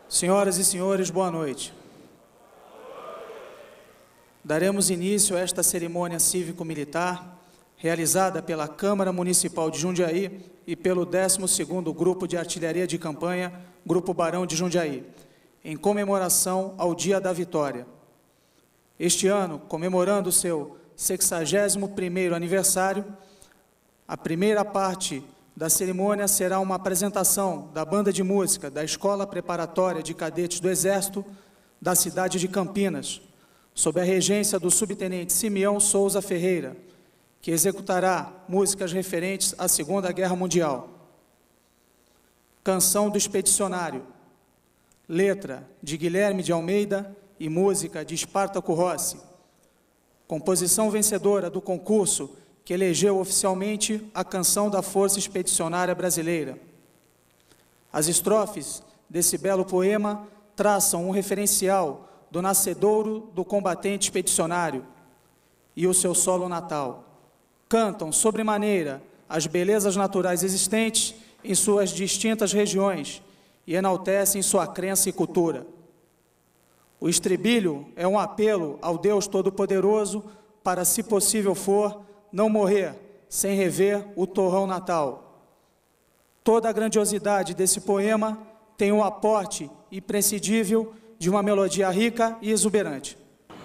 Senhoras e senhores, boa noite. Daremos início a esta cerimônia cívico-militar, realizada pela Câmara Municipal de Jundiaí e pelo 12º Grupo de Artilharia de Campanha, Grupo Barão de Jundiaí, em comemoração ao Dia da Vitória. Este ano, comemorando o seu 61º aniversário, a primeira parte da cerimônia será uma apresentação da banda de música da Escola Preparatória de Cadetes do Exército da cidade de Campinas, sob a regência do subtenente Simeão Souza Ferreira, que executará músicas referentes à Segunda Guerra Mundial. Canção do Expedicionário, letra de Guilherme de Almeida e música de Espartaco Rossi. Composição vencedora do concurso que elegeu oficialmente a canção da Força Expedicionária Brasileira. As estrofes desse belo poema traçam um referencial do nascedouro do combatente expedicionário e o seu solo natal. Cantam, sobremaneira, as belezas naturais existentes em suas distintas regiões e enaltecem sua crença e cultura. O estribilho é um apelo ao Deus Todo-Poderoso para, se possível for, não morrer sem rever o torrão natal. Toda a grandiosidade desse poema tem um aporte imprescindível de uma melodia rica e exuberante.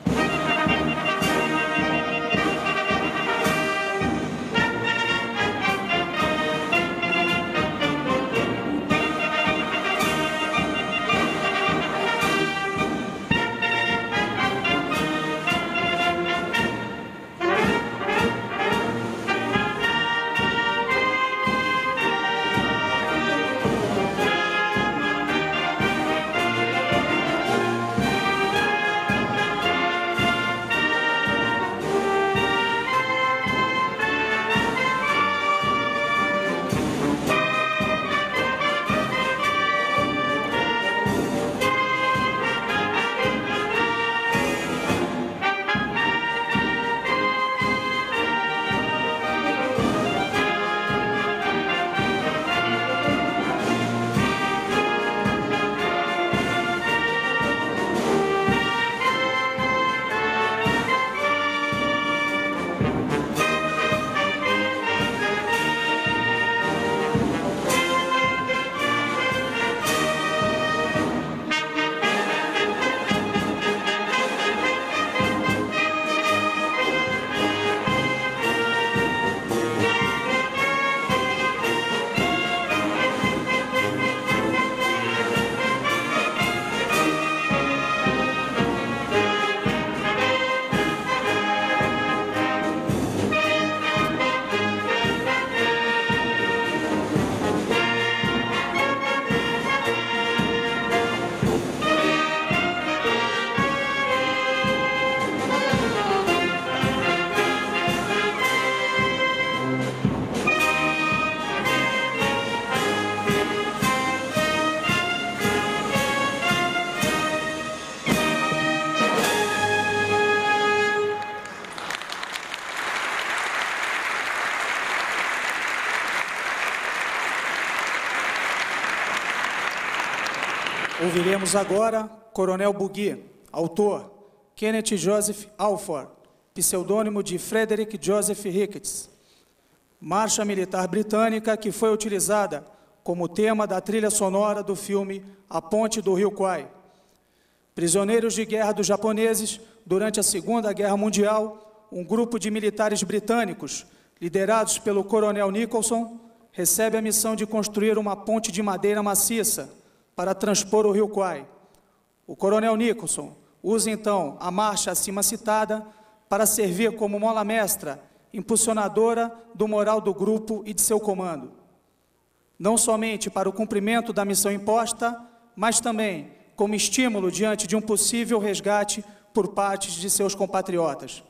Ouviremos agora Coronel Bugui, autor, Kenneth Joseph Alford, pseudônimo de Frederick Joseph Ricketts. Marcha militar britânica que foi utilizada como tema da trilha sonora do filme A Ponte do Rio Kwai. Prisioneiros de guerra dos japoneses, durante a Segunda Guerra Mundial, um grupo de militares britânicos, liderados pelo Coronel Nicholson, recebe a missão de construir uma ponte de madeira maciça para transpor o Rio Kwai. O Coronel Nicholson usa, então, a marcha acima citada para servir como mola mestra, impulsionadora do moral do grupo e de seu comando. Não somente para o cumprimento da missão imposta, mas também como estímulo diante de um possível resgate por parte de seus compatriotas.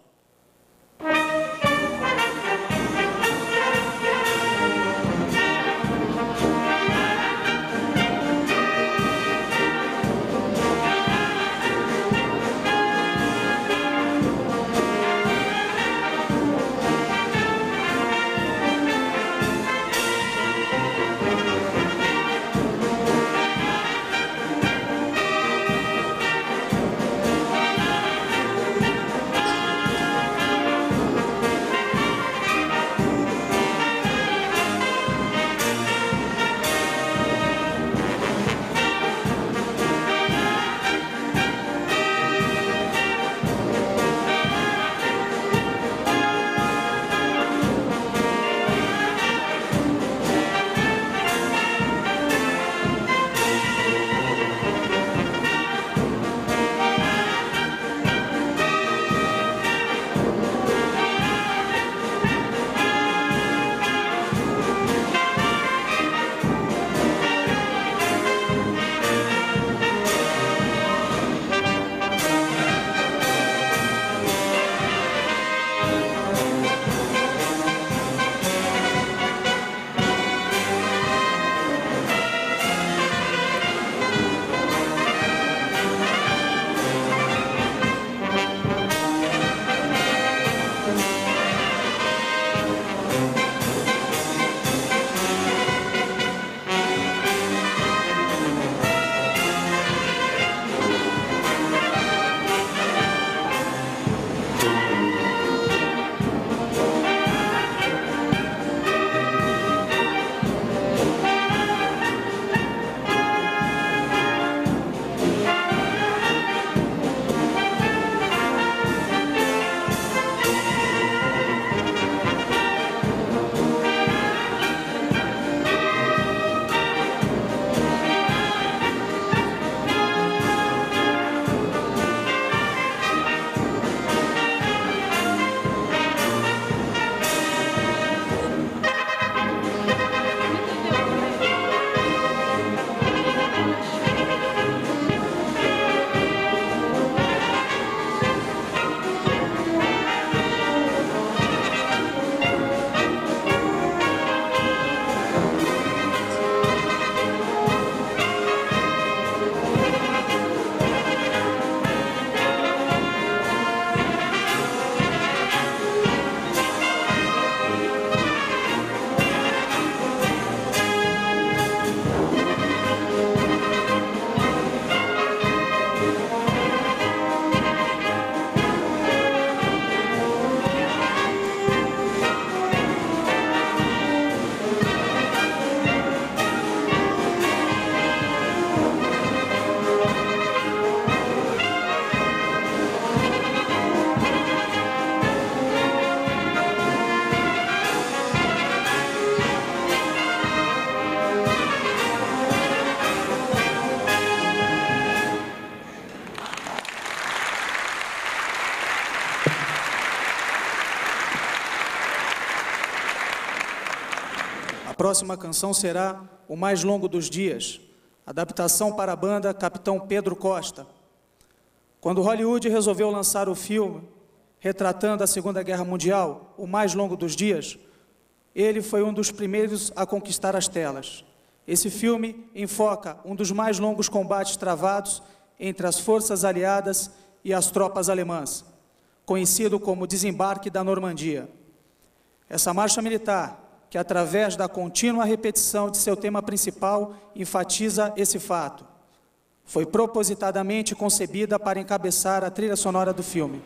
próxima canção será O Mais Longo dos Dias, adaptação para a banda Capitão Pedro Costa. Quando Hollywood resolveu lançar o filme retratando a Segunda Guerra Mundial, O Mais Longo dos Dias, ele foi um dos primeiros a conquistar as telas. Esse filme enfoca um dos mais longos combates travados entre as forças aliadas e as tropas alemãs, conhecido como Desembarque da Normandia. Essa marcha militar, que através da contínua repetição de seu tema principal, enfatiza esse fato, foi propositadamente concebida para encabeçar a trilha sonora do filme.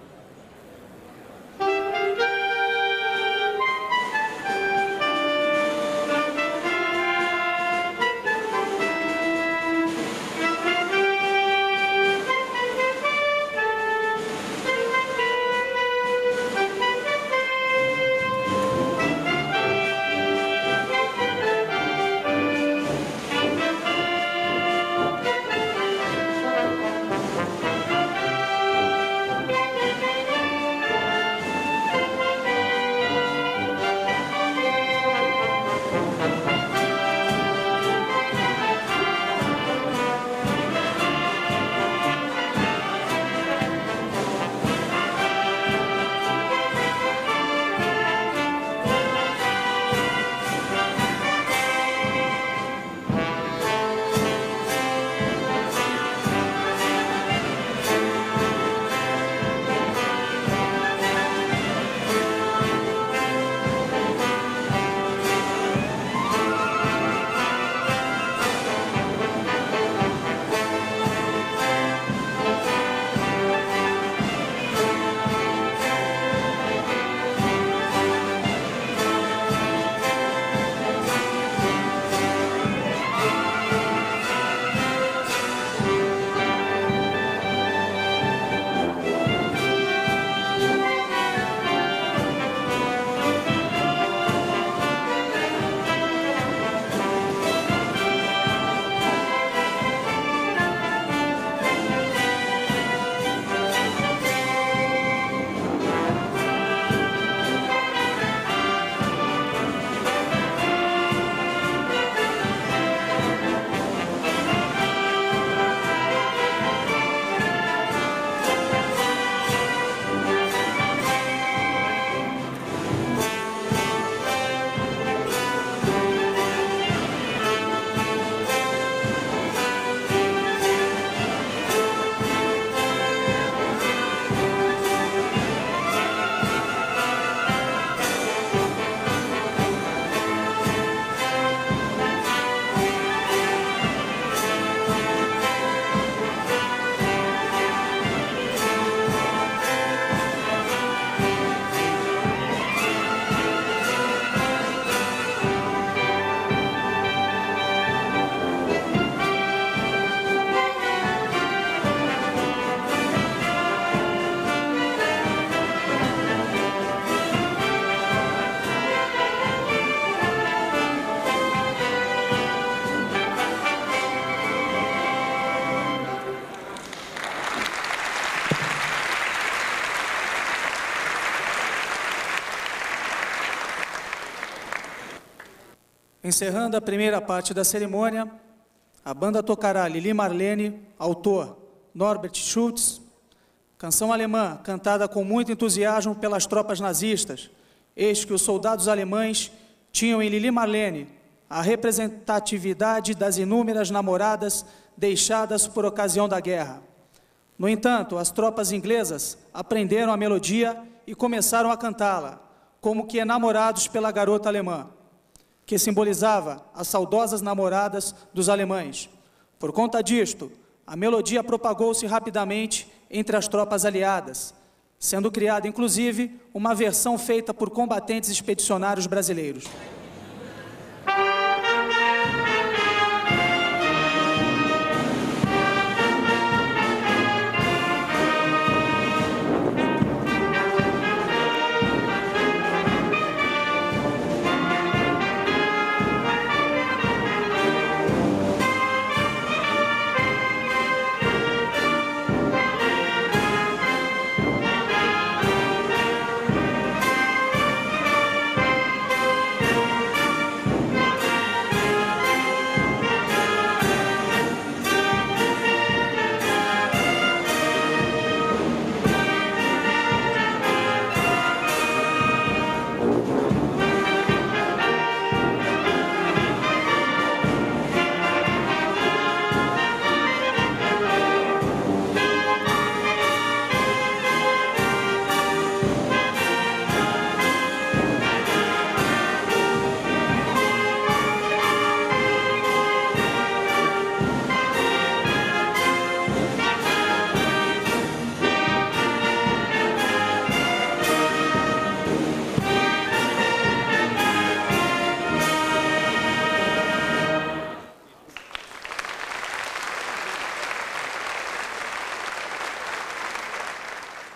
Encerrando a primeira parte da cerimônia, a banda tocará Lili Marlene, autor Norbert Schultz, canção alemã cantada com muito entusiasmo pelas tropas nazistas, eis que os soldados alemães tinham em Lili Marlene a representatividade das inúmeras namoradas deixadas por ocasião da guerra. No entanto, as tropas inglesas aprenderam a melodia e começaram a cantá-la, como que enamorados pela garota alemã, que simbolizava as saudosas namoradas dos alemães. Por conta disto, a melodia propagou-se rapidamente entre as tropas aliadas, sendo criada, inclusive, uma versão feita por combatentes expedicionários brasileiros.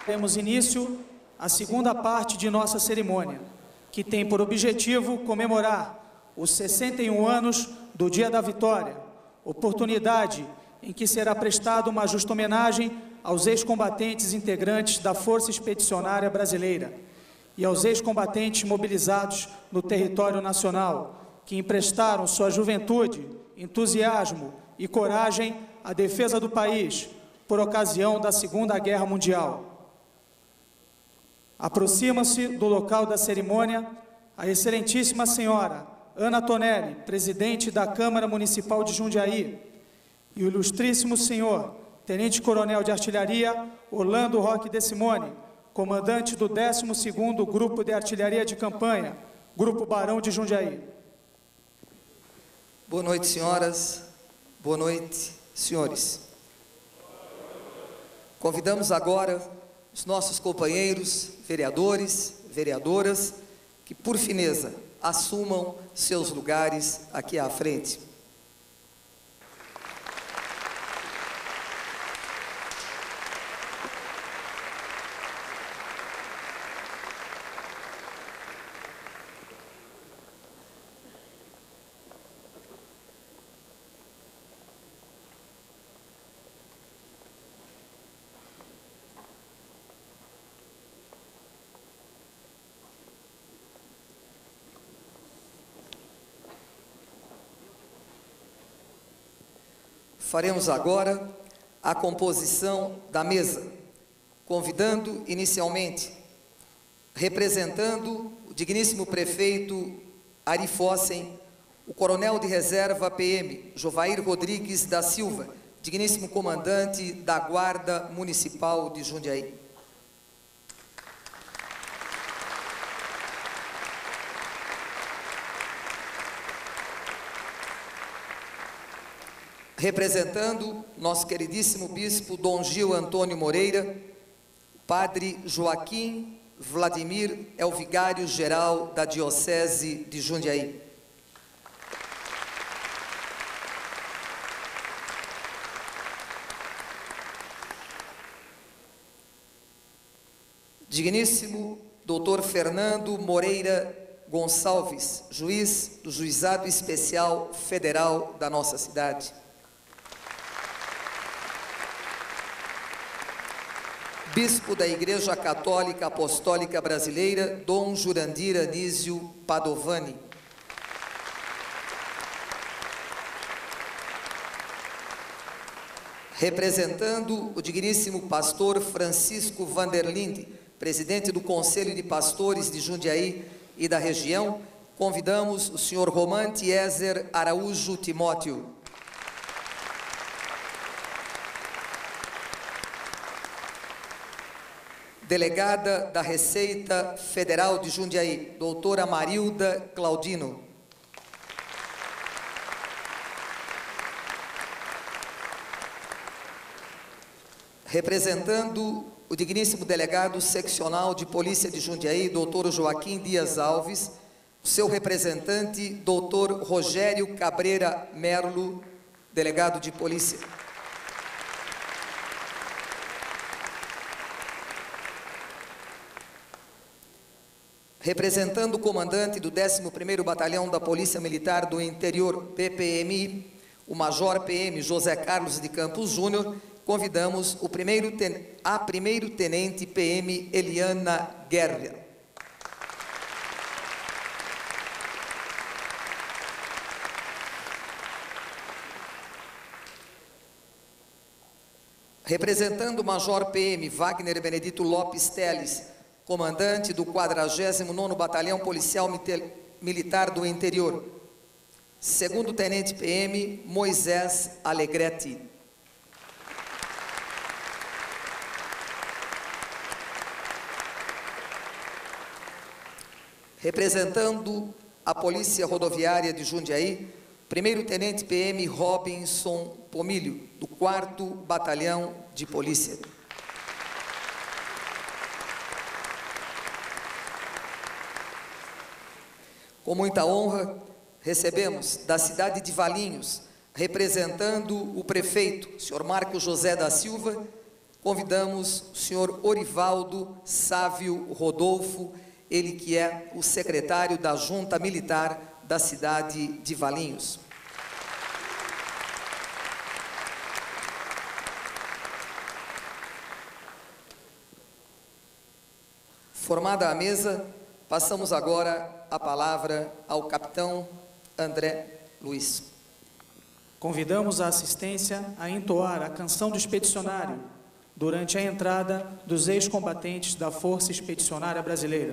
Demos início à segunda parte de nossa cerimônia, que tem por objetivo comemorar os 61 anos do Dia da Vitória, oportunidade em que será prestada uma justa homenagem aos ex-combatentes integrantes da Força Expedicionária Brasileira e aos ex-combatentes mobilizados no território nacional, que emprestaram sua juventude, entusiasmo e coragem à defesa do país por ocasião da Segunda Guerra Mundial. Aproxima-se do local da cerimônia a excelentíssima senhora Ana Tonelli, presidente da Câmara Municipal de Jundiaí, e o ilustríssimo senhor Tenente-Coronel de Artilharia Orlando Roque de Simone, comandante do 12º Grupo de Artilharia de Campanha, Grupo Barão de Jundiaí. Boa noite, senhoras. Boa noite, senhores. Convidamos agora os nossos companheiros, vereadores, vereadoras, que, por fineza, assumam seus lugares aqui à frente. Faremos agora a composição da mesa, convidando inicialmente, representando o digníssimo prefeito Ari Fossen, o coronel de reserva PM Jovair Rodrigues da Silva, digníssimo comandante da Guarda Municipal de Jundiaí. Representando nosso queridíssimo bispo Dom Gil Antônio Moreira, padre Joaquim Vladimir é o vigário-geral da Diocese de Jundiaí. Digníssimo Dr. Fernando Moreira Gonçalves, juiz do Juizado Especial Federal da nossa cidade. Bispo da Igreja Católica Apostólica Brasileira, Dom Jurandir Anísio Padovani. Representando o digníssimo pastor Francisco Vanderlinde, presidente do Conselho de Pastores de Jundiaí e da região, convidamos o senhor Romante Ezer Araújo Timóteo. Delegada da Receita Federal de Jundiaí, doutora Marilda Claudino. Representando o digníssimo delegado seccional de Polícia de Jundiaí, doutor Joaquim Dias Alves, o seu representante, doutor Rogério Cabreira Merlo, delegado de Polícia. Representando o comandante do 11º Batalhão da Polícia Militar do Interior, PPMI, o Major PM José Carlos de Campos Júnior, convidamos a primeiro-tenente PM Eliana Guerra. Representando o Major PM Wagner Benedito Lopes Teles, comandante do 49º Batalhão Policial Militar do Interior, segundo tenente PM Moisés Alegretti. Representando a Polícia Rodoviária de Jundiaí, primeiro tenente PM Robinson Pomilho, do 4º Batalhão de Polícia. Com muita honra, recebemos da cidade de Valinhos, representando o prefeito, senhor Marcos José da Silva, convidamos o senhor Orivaldo Sávio Rodolfo, ele que é o secretário da Junta Militar da cidade de Valinhos. Formada a mesa, passamos agora a palavra ao capitão André Luiz. Convidamos a assistência a entoar a canção do expedicionário durante a entrada dos ex-combatentes da Força Expedicionária Brasileira.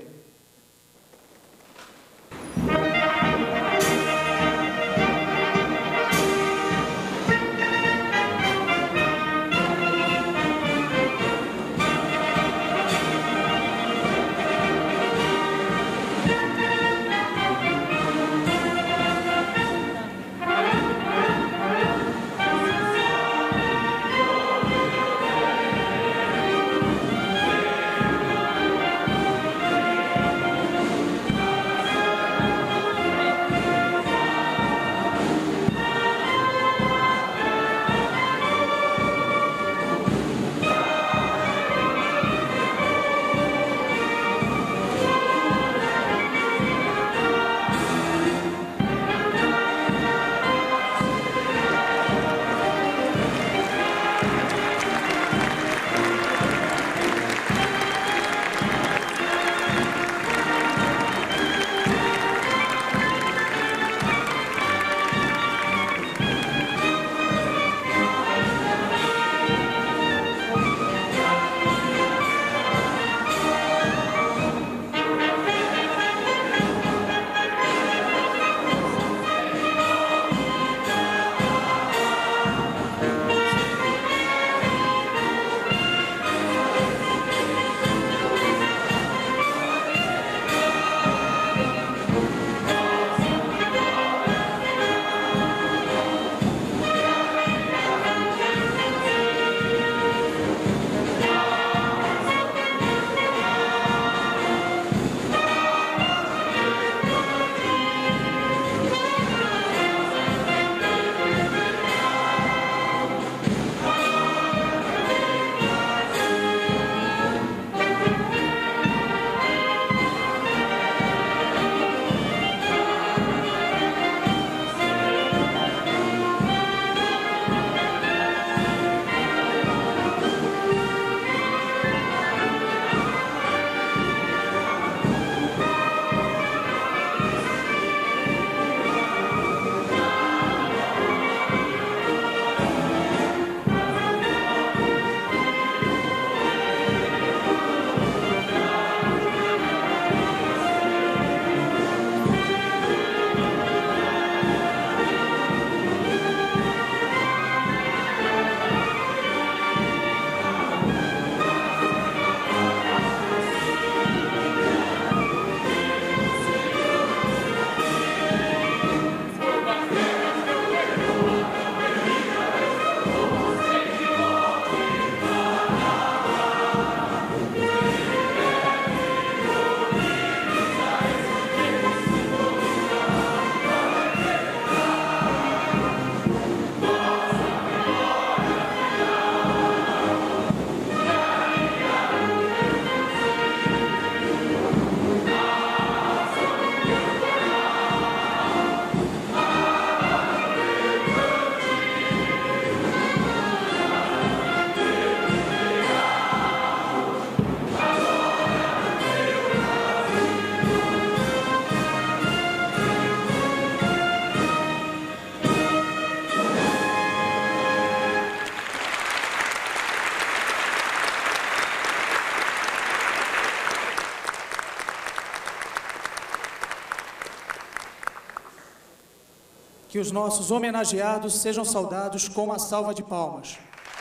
Que os nossos homenageados sejam saudados com uma salva de palmas.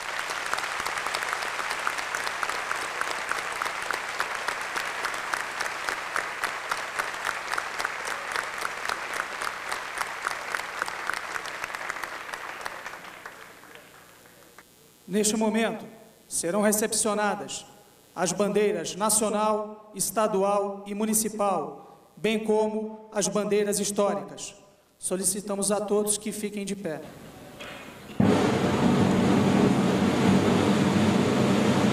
Neste momento, serão recepcionadas as bandeiras nacional, estadual e municipal, bem como as bandeiras históricas. Solicitamos a todos que fiquem de pé.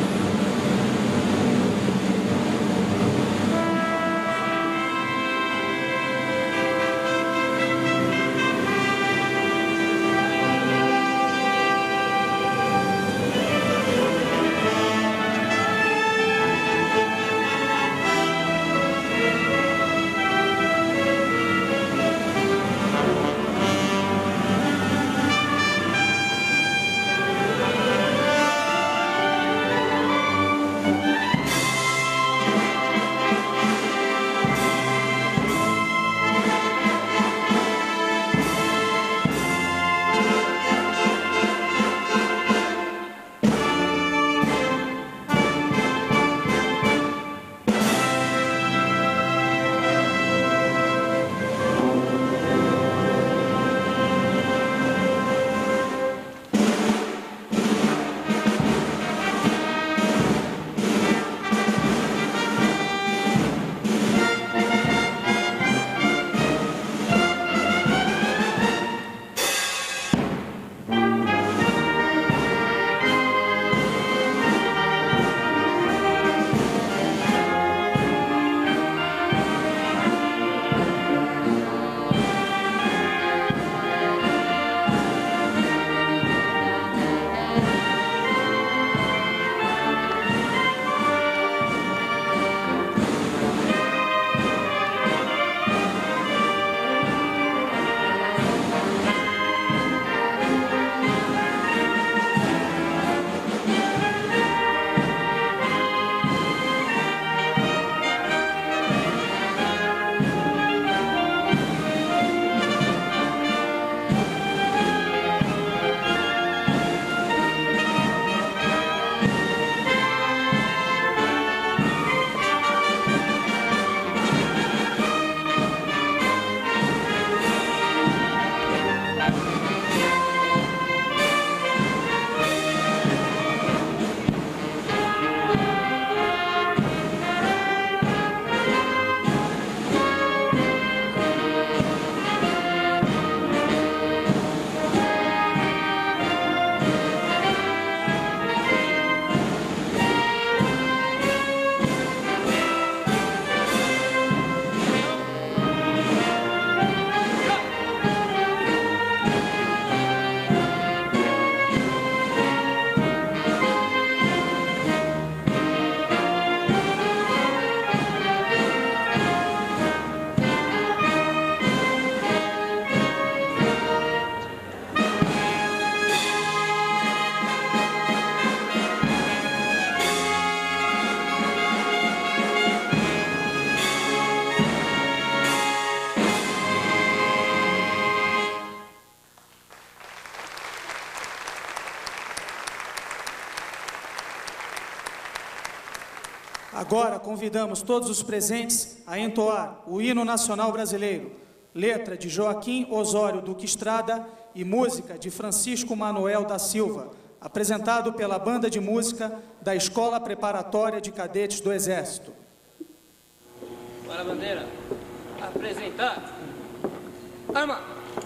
Agora convidamos todos os presentes a entoar o hino nacional brasileiro, letra de Joaquim Osório Duque Estrada e música de Francisco Manuel da Silva, apresentado pela Banda de Música da Escola Preparatória de Cadetes do Exército. Para a bandeira, apresentar, arma!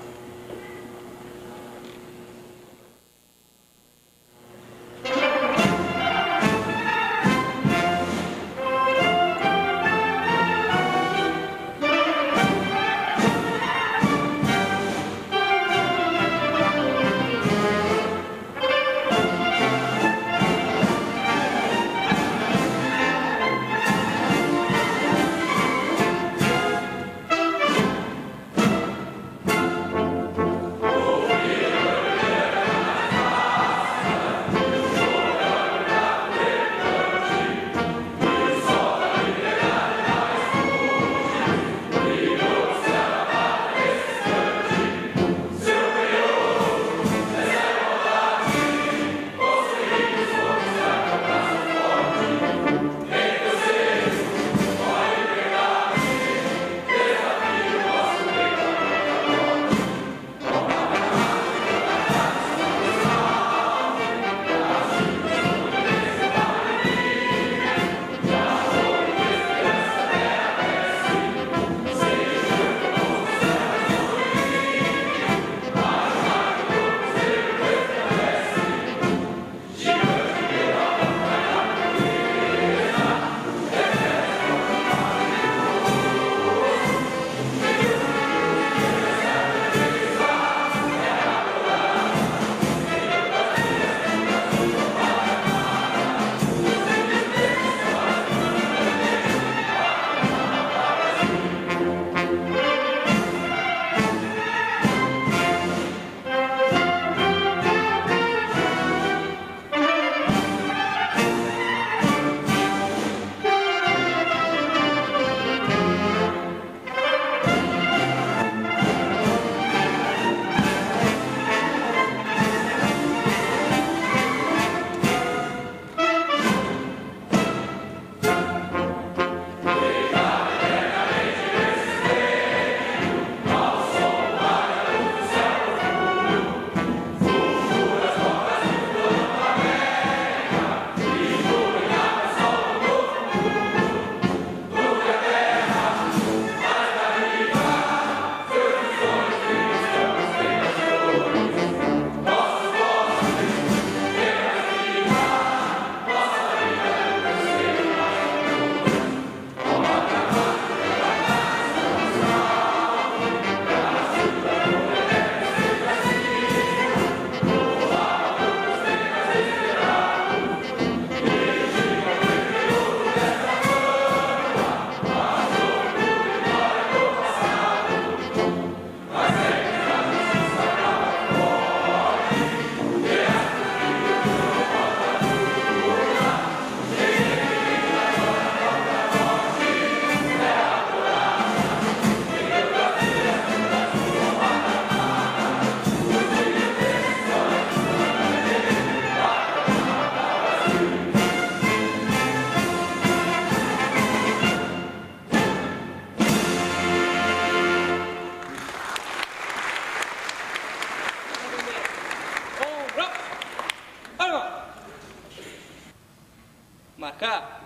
Marcar.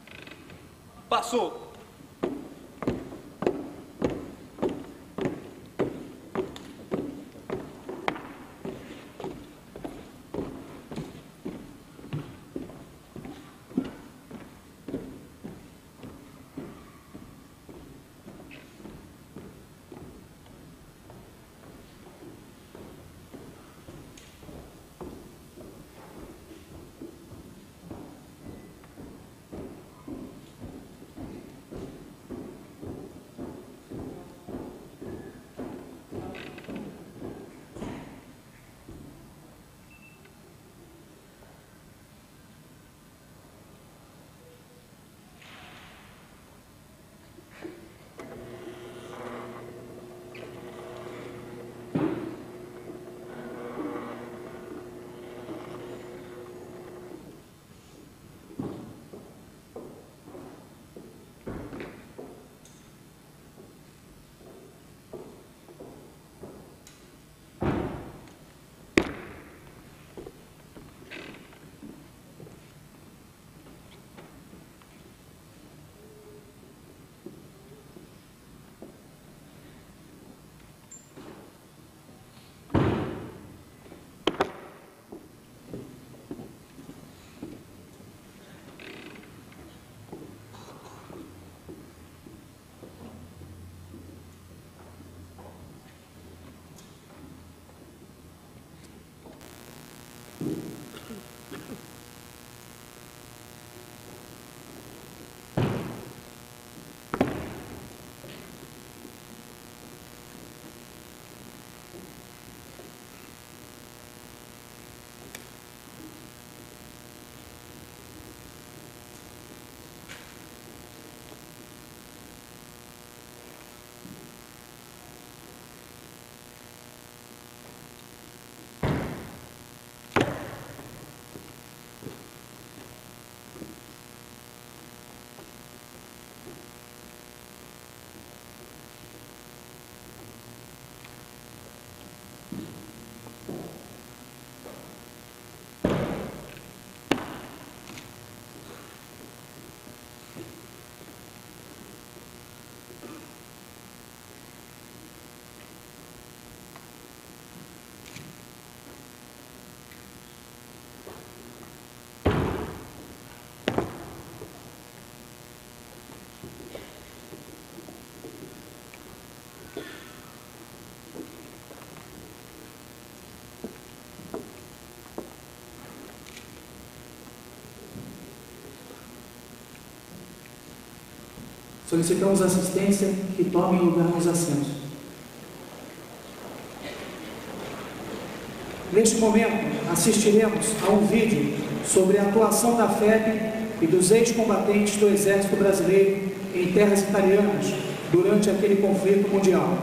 Passou. Solicitamos assistência que tomem lugar nos assentos. Neste momento, assistiremos a um vídeo sobre a atuação da FEB e dos ex-combatentes do Exército Brasileiro em terras italianas durante aquele conflito mundial.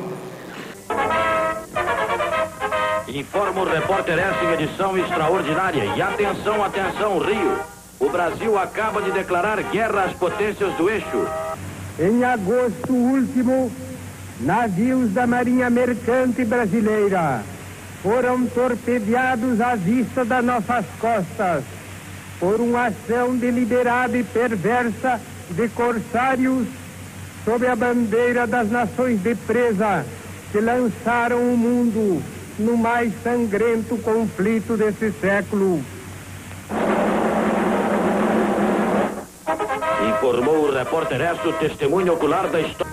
Informa o repórter S em edição extraordinária. E atenção, atenção, Rio. O Brasil acaba de declarar guerra às potências do eixo. Em agosto último, navios da Marinha Mercante Brasileira foram torpedeados à vista das nossas costas por uma ação deliberada e perversa de corsários sob a bandeira das nações de presa que lançaram o mundo no mais sangrento conflito desse século. Informou o repórter S, o testemunho ocular da história.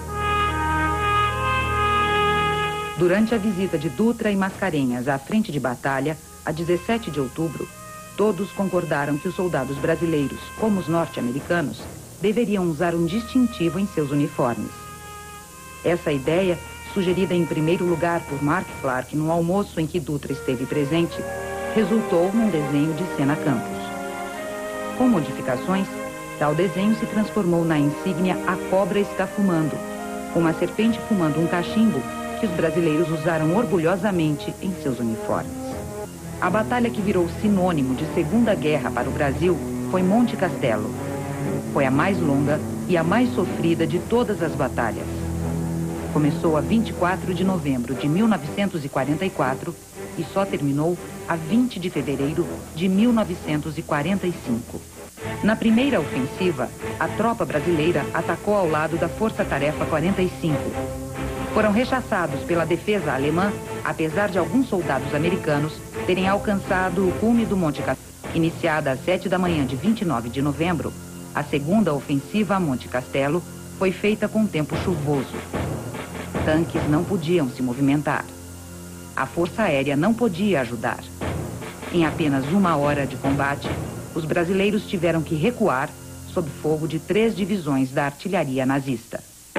Durante a visita de Dutra e Mascarenhas à frente de batalha, a 17 de outubro, todos concordaram que os soldados brasileiros, como os norte-americanos, deveriam usar um distintivo em seus uniformes. Essa ideia, sugerida em primeiro lugar por Mark Clark num almoço em que Dutra esteve presente, resultou num desenho de Sena Campos. Com modificações, tal desenho se transformou na insígnia A Cobra Está Fumando, uma serpente fumando um cachimbo que os brasileiros usaram orgulhosamente em seus uniformes. A batalha que virou sinônimo de Segunda Guerra para o Brasil foi Monte Castelo. Foi a mais longa e a mais sofrida de todas as batalhas. Começou a 24 de novembro de 1944 e só terminou a 20 de fevereiro de 1945. Na primeira ofensiva, a tropa brasileira atacou ao lado da Força Tarefa 45. Foram rechaçados pela defesa alemã, apesar de alguns soldados americanos terem alcançado o cume do Monte Castelo. Iniciada às 7 da manhã de 29 de novembro, a segunda ofensiva a Monte Castelo foi feita com tempo chuvoso. Tanques não podiam se movimentar. A Força Aérea não podia ajudar. Em apenas uma hora de combate, os brasileiros tiveram que recuar sob fogo de 3 divisões da artilharia nazista.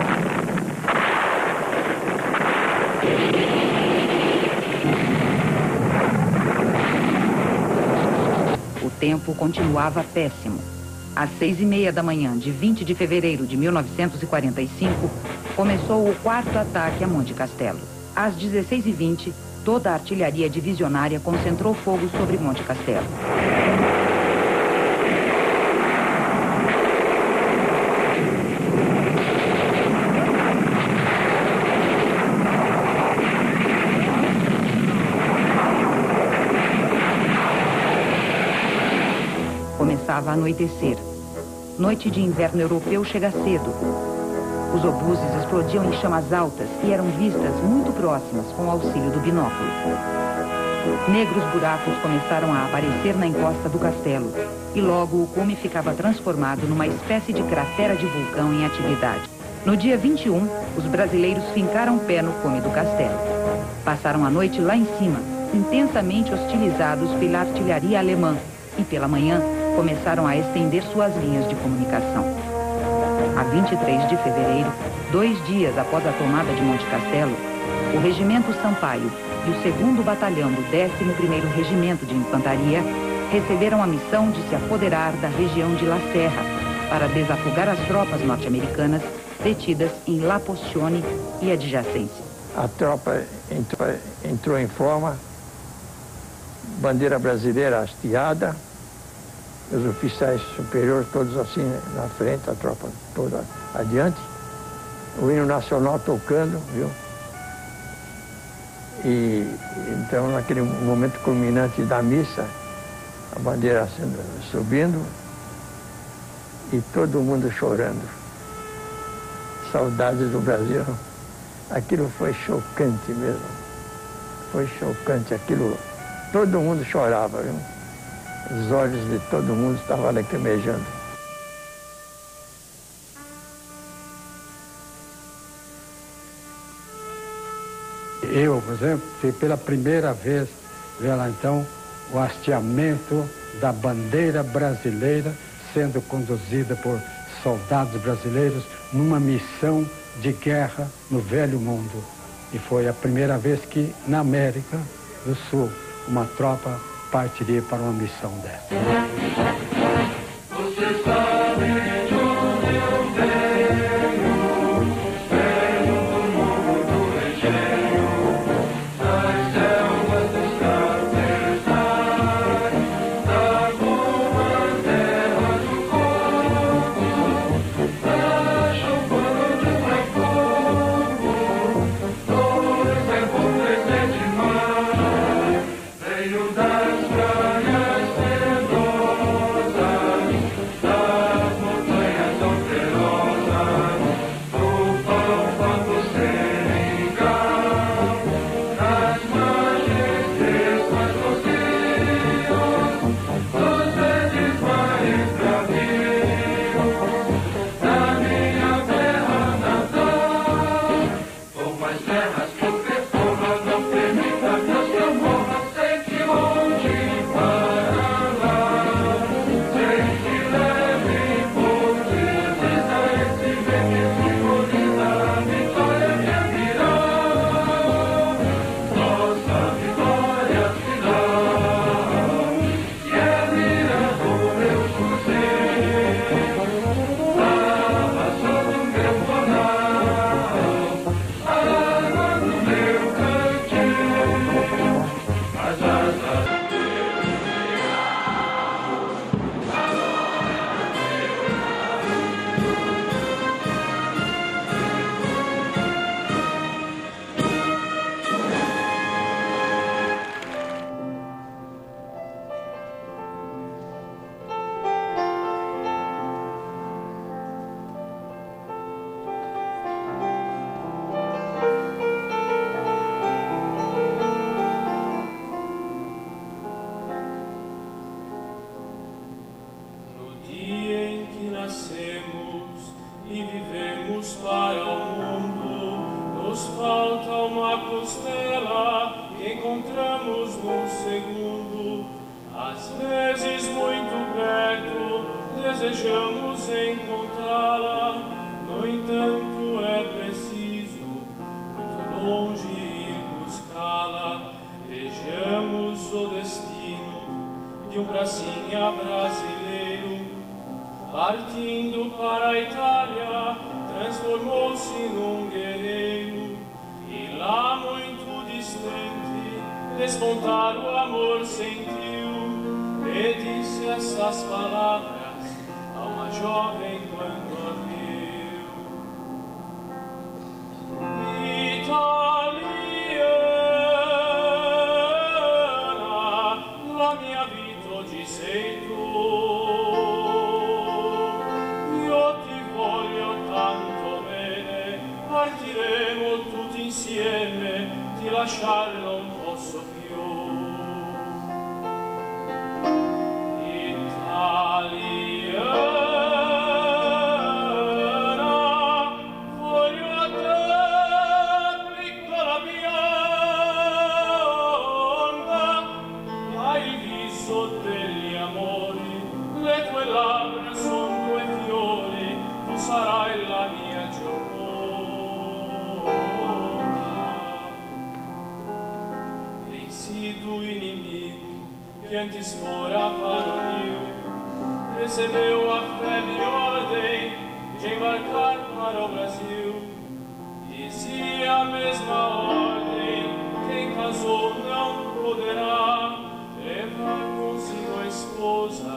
O tempo continuava péssimo. Às 6h30 da manhã de 20 de fevereiro de 1945, começou o quarto ataque a Monte Castelo. Às 16h20, toda a artilharia divisionária concentrou fogo sobre Monte Castelo. Começava a anoitecer. Noite de inverno europeu chega cedo. Os obuses explodiam em chamas altas e eram vistas muito próximas com o auxílio do binóculo. Negros buracos começaram a aparecer na encosta do castelo e logo o cume ficava transformado numa espécie de cratera de vulcão em atividade. No dia 21, os brasileiros fincaram pé no cume do castelo. Passaram a noite lá em cima, intensamente hostilizados pela artilharia alemã e pela manhã começaram a estender suas linhas de comunicação. A 23 de fevereiro, 2 dias após a tomada de Monte Castelo, o Regimento Sampaio e o 2º Batalhão do 11º Regimento de Infantaria receberam a missão de se apoderar da região de La Serra para desafogar as tropas norte-americanas detidas em La Postione e adjacência. A tropa entrou em forma, bandeira brasileira hasteada, os oficiais superiores todos assim na frente, a tropa toda adiante, o hino nacional tocando, viu? E então naquele momento culminante da missa, a bandeira subindo e todo mundo chorando. Saudades do Brasil. Aquilo foi chocante mesmo. Foi chocante aquilo. Todo mundo chorava, viu? Os olhos de todo mundo estavam lacrimejando. Eu, por exemplo, fui pela primeira vez ver lá então o hasteamento da bandeira brasileira sendo conduzida por soldados brasileiros numa missão de guerra no Velho Mundo. E foi a primeira vez que, na América do Sul, uma tropa partiria para uma missão dessa. Você sabe de onde eu venho, venho do mundo do engenho, das selvas dos cafezais, das boas terras do Congo, da Champagne é fogo, dois é bom, três é demais, venho das praias sedosas, das montanhas alterosas, do Pampa do Seringal, das margens crespas dos rios, dos verdes mares bravios, da minha terra natal, com mais terras que o Petrona não permita que eu morra sem que volte para lá, sem que leve por visita esse bem que simboliza a vitória que virá, nossa vitória final, que é a mira do meu cruzeiro, a razão do meu jornal, a arma do meu cantil, as asas. No dia em que nascemos e vivemos para o mundo, nos falta uma costela que encontramos num segundo. Às vezes muito perto, desejamos encontrá-la, no entanto é preciso muito longe ir buscá-la. Vejamos o destino de um pracinha brasileiro, partindo para a Itália, transformou-se num guerreiro, e lá muito distante, despontar o amor sentiu, e disse essas palavras a uma jovem quando a viu. Italiana, la mia vita oggi io ti voglio tanto bene, partiremo tutti insieme, ti lasciare non posso più. Italiana, voglio a te, piccola bionda, hai il viso degli amori, le tue labbra son due fiori, tu sarai la mia Gioconda. Em si do inimigo, que antes fora varonil, recebeu a febre ordem de embarcar para o Brasil. E se a mesma ordem, quem casou não poderá levar consigo a esposa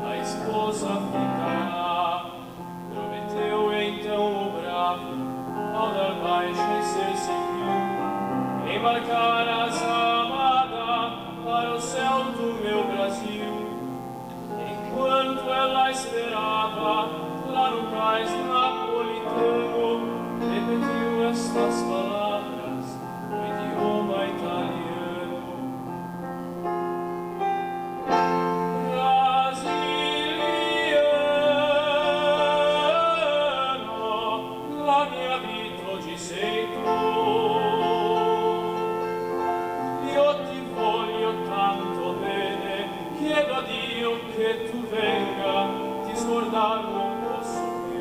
ficará. Prometeu então o bravo, ao dar baixa e ser civil, embarcar as amada para o céu do meu Brasil. Enquanto ela esperava, lá no cais napolitano, repetiu estas palavras no idioma italiano. Che tu venga, ti scordar non posso più.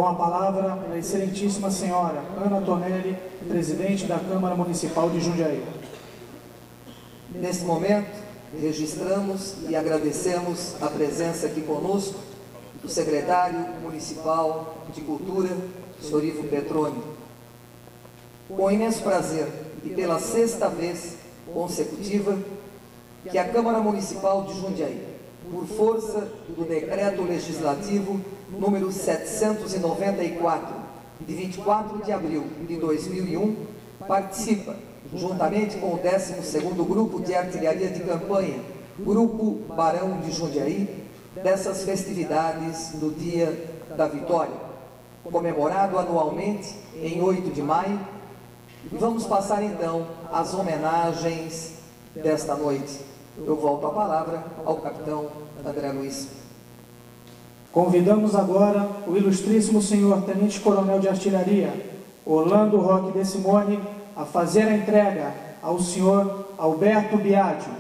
Com a palavra, a excelentíssima senhora Ana Tonelli, presidente da Câmara Municipal de Jundiaí. Neste momento, registramos e agradecemos a presença aqui conosco do secretário municipal de Cultura, senhor Ivo Petroni. Com imenso prazer e pela 6ª vez consecutiva que a Câmara Municipal de Jundiaí, por força do Decreto Legislativo número 794, de 24 de abril de 2001, participa, juntamente com o 12º Grupo de Artilharia de Campanha, Grupo Barão de Jundiaí, dessas festividades do Dia da Vitória, comemorado anualmente em 8 de maio, e vamos passar então as homenagens desta noite. Eu volto a palavra ao capitão André Luiz. Convidamos agora o ilustríssimo senhor Tenente Coronel de Artilharia, Orlando Roque de Simone, a fazer a entrega ao senhor Alberto Biagio.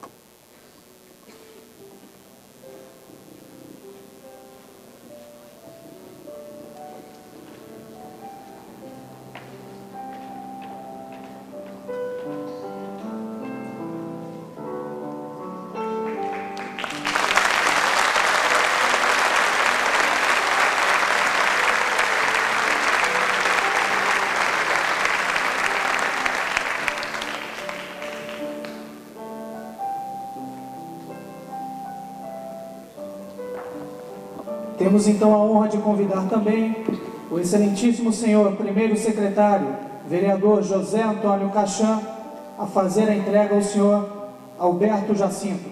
Temos então a honra de convidar também o excelentíssimo senhor primeiro secretário, vereador José Antônio Cachan, a fazer a entrega ao senhor Alberto Jacinto.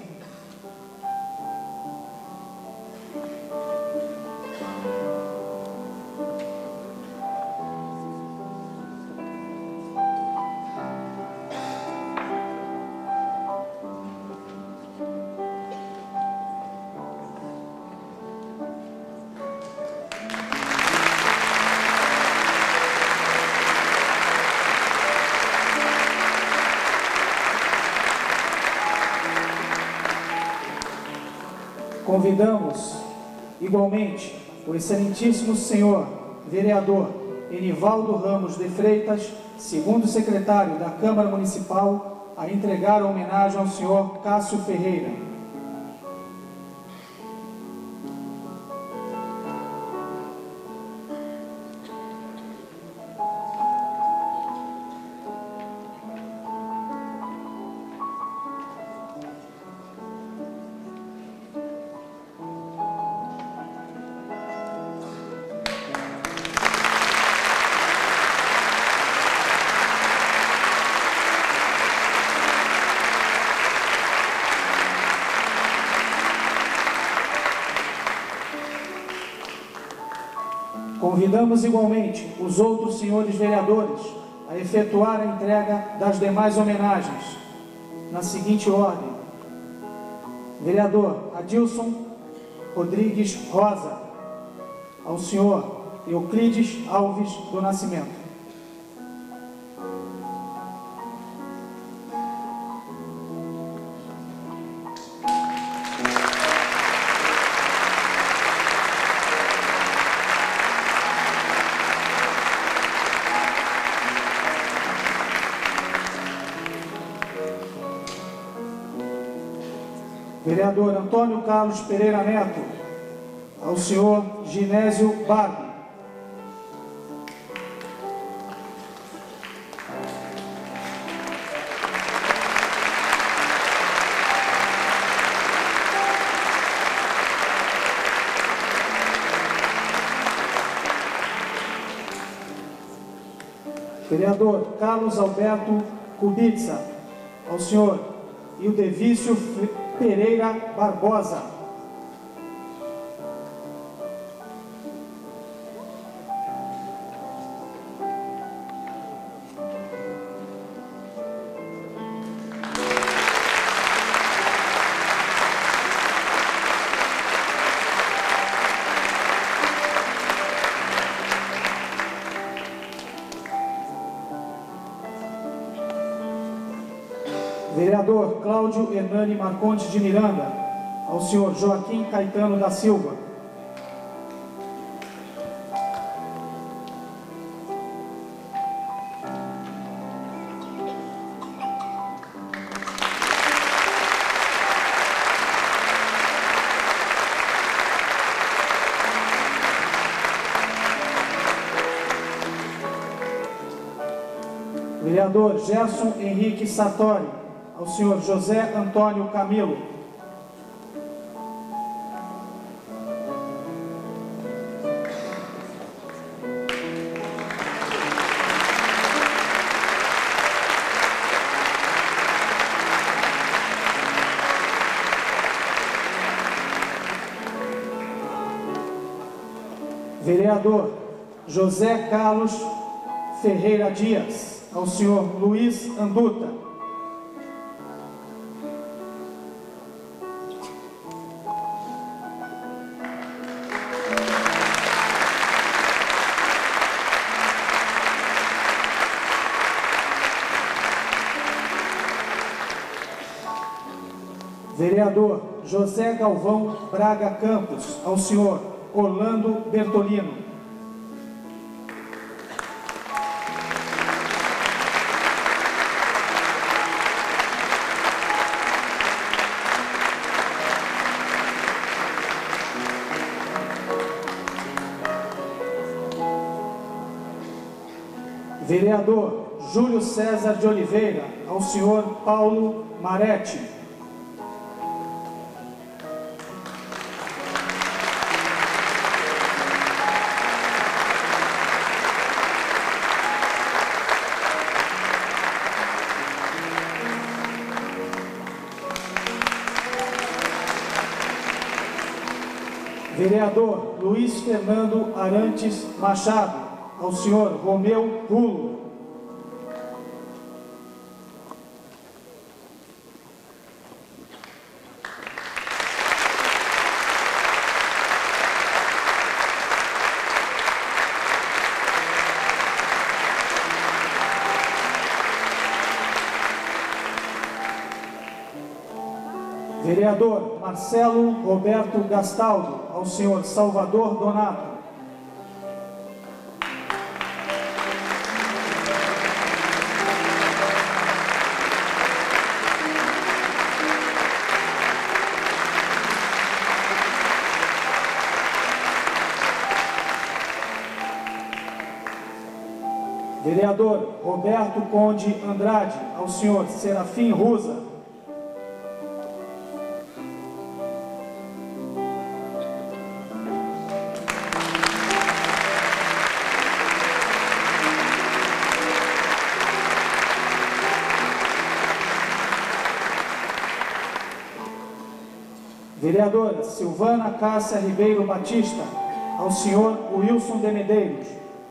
Convidamos, igualmente, o excelentíssimo senhor vereador Enivaldo Ramos de Freitas, segundo secretário da Câmara Municipal, a entregar a homenagem ao senhor Cássio Ferreira. Convidamos igualmente os outros senhores vereadores a efetuar a entrega das demais homenagens, na seguinte ordem: vereador Adilson Rodrigues Rosa, ao senhor Euclides Alves do Nascimento. Vereador Antônio Carlos Pereira Neto, ao senhor Ginésio Barbie. Vereador Carlos Alberto Kubica, ao senhor Ildevício Pereira Barbosa. Vereador Cláudio Hernani Marcondes de Miranda, ao senhor Joaquim Caetano da Silva. Vereador Gerson Henrique Sartori, ao senhor José Antônio Camilo. Vereador José Carlos Ferreira Dias, ao senhor Luiz Anduta. Vereador José Galvão Braga Campos, ao senhor Orlando Bertolino. Vereador Júlio César de Oliveira, ao senhor Paulo Maretti. Vereador Luiz Fernando Arantes Machado, ao senhor Romeu Rulo. Vereador Marcelo Roberto Gastaldo, ao senhor Salvador Donato. Vereador Roberto Conde Andrade, ao senhor Serafim Rusa. Vereadora Silvana Cássia Ribeiro Batista, ao senhor Wilson de Medeiros.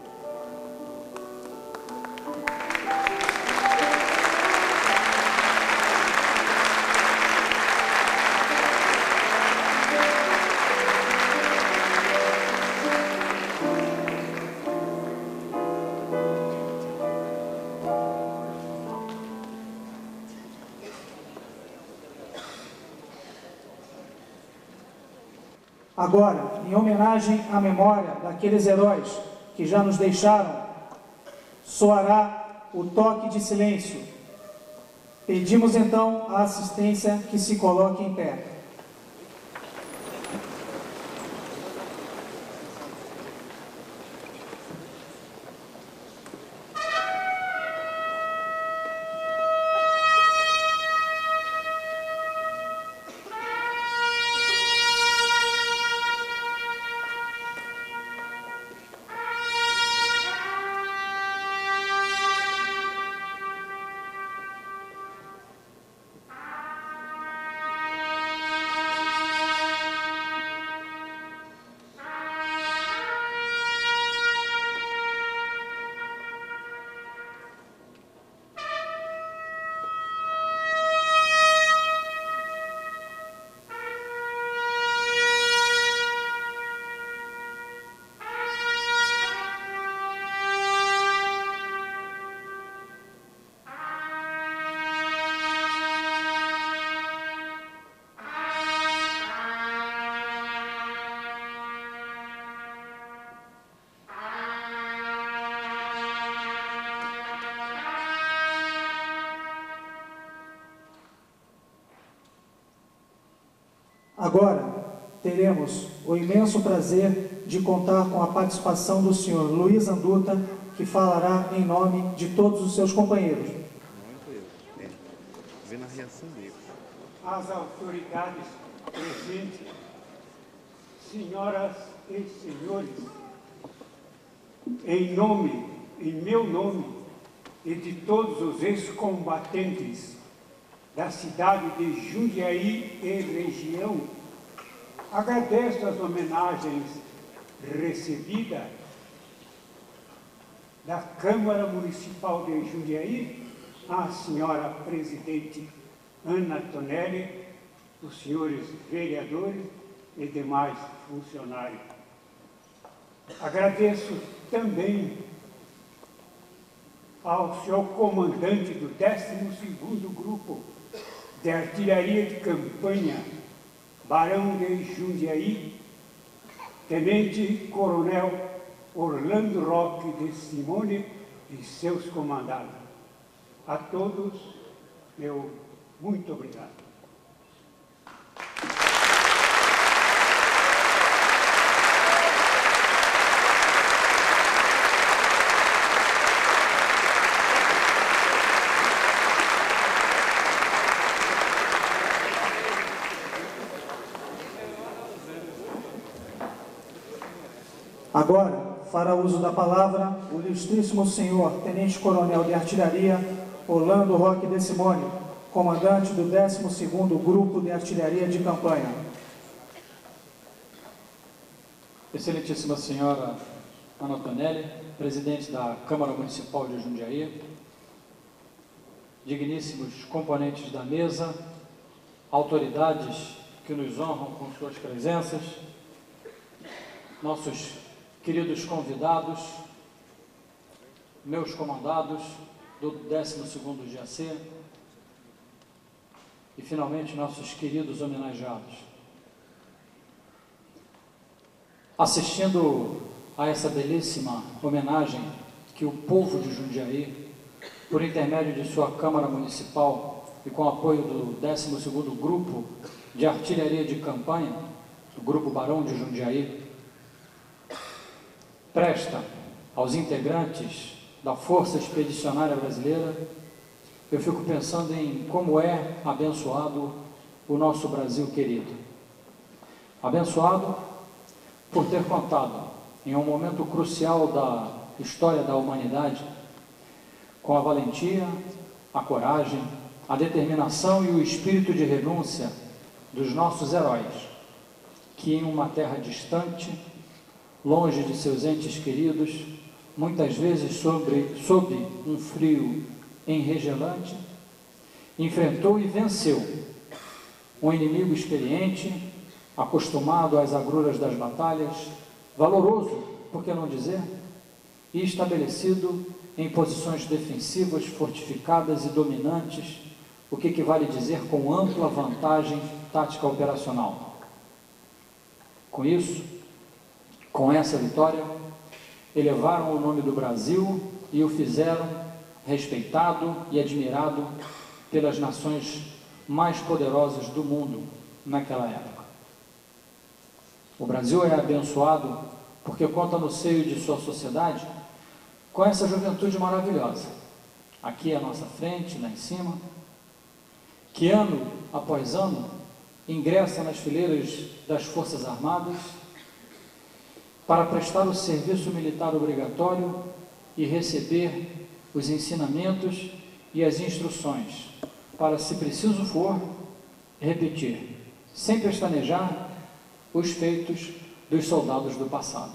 Agora, em homenagem à memória daqueles heróis que já nos deixaram, soará o toque de silêncio. Pedimos então a assistência que se coloque em pé. Agora, teremos o imenso prazer de contar com a participação do senhor Luiz Anduta, que falará em nome de todos os seus companheiros. Vendo a reação dele. Às autoridades presentes, senhoras e senhores, em meu nome e de todos os ex-combatentes da cidade de Jundiaí e região, agradeço as homenagens recebidas da Câmara Municipal de Jundiaí, à senhora presidente Ana Tonelli, os senhores vereadores e demais funcionários. Agradeço também ao senhor comandante do 12º Grupo de Artilharia de Campanha, Barão de Jundiaí, Tenente Coronel Orlando Roque de Simone e seus comandados. A todos, meu muito obrigado. Agora, fará uso da palavra o ilustríssimo senhor Tenente Coronel de Artilharia Orlando Roque de Simone, comandante do 12º Grupo de Artilharia de Campanha. Excelentíssima senhora Ana Tonelli, presidente da Câmara Municipal de Jundiaí, digníssimos componentes da mesa, autoridades que nos honram com suas presenças, nossos queridos convidados, meus comandados do 12º GAC e, finalmente, nossos queridos homenageados. Assistindo a essa belíssima homenagem que o povo de Jundiaí, por intermédio de sua Câmara Municipal e com apoio do 12º Grupo de Artilharia de Campanha, o Grupo Barão de Jundiaí, presta aos integrantes da Força Expedicionária Brasileira, eu fico pensando em como é abençoado o nosso Brasil querido. Abençoado por ter contado, em um momento crucial da história da humanidade, com a valentia, a coragem, a determinação e o espírito de renúncia dos nossos heróis, que em uma terra distante, longe de seus entes queridos, muitas vezes sob um frio enregelante, enfrentou e venceu um inimigo experiente, acostumado às agruras das batalhas, valoroso, por que não dizer, e estabelecido em posições defensivas, fortificadas e dominantes, o que equivale a dizer com ampla vantagem tática operacional. Com isso, com essa vitória, elevaram o nome do Brasil e o fizeram respeitado e admirado pelas nações mais poderosas do mundo naquela época. O Brasil é abençoado porque conta no seio de sua sociedade com essa juventude maravilhosa, aqui à nossa frente, lá em cima, que ano após ano ingressa nas fileiras das Forças Armadas para prestar o serviço militar obrigatório e receber os ensinamentos e as instruções para, se preciso for, repetir, sem pestanejar, os feitos dos soldados do passado.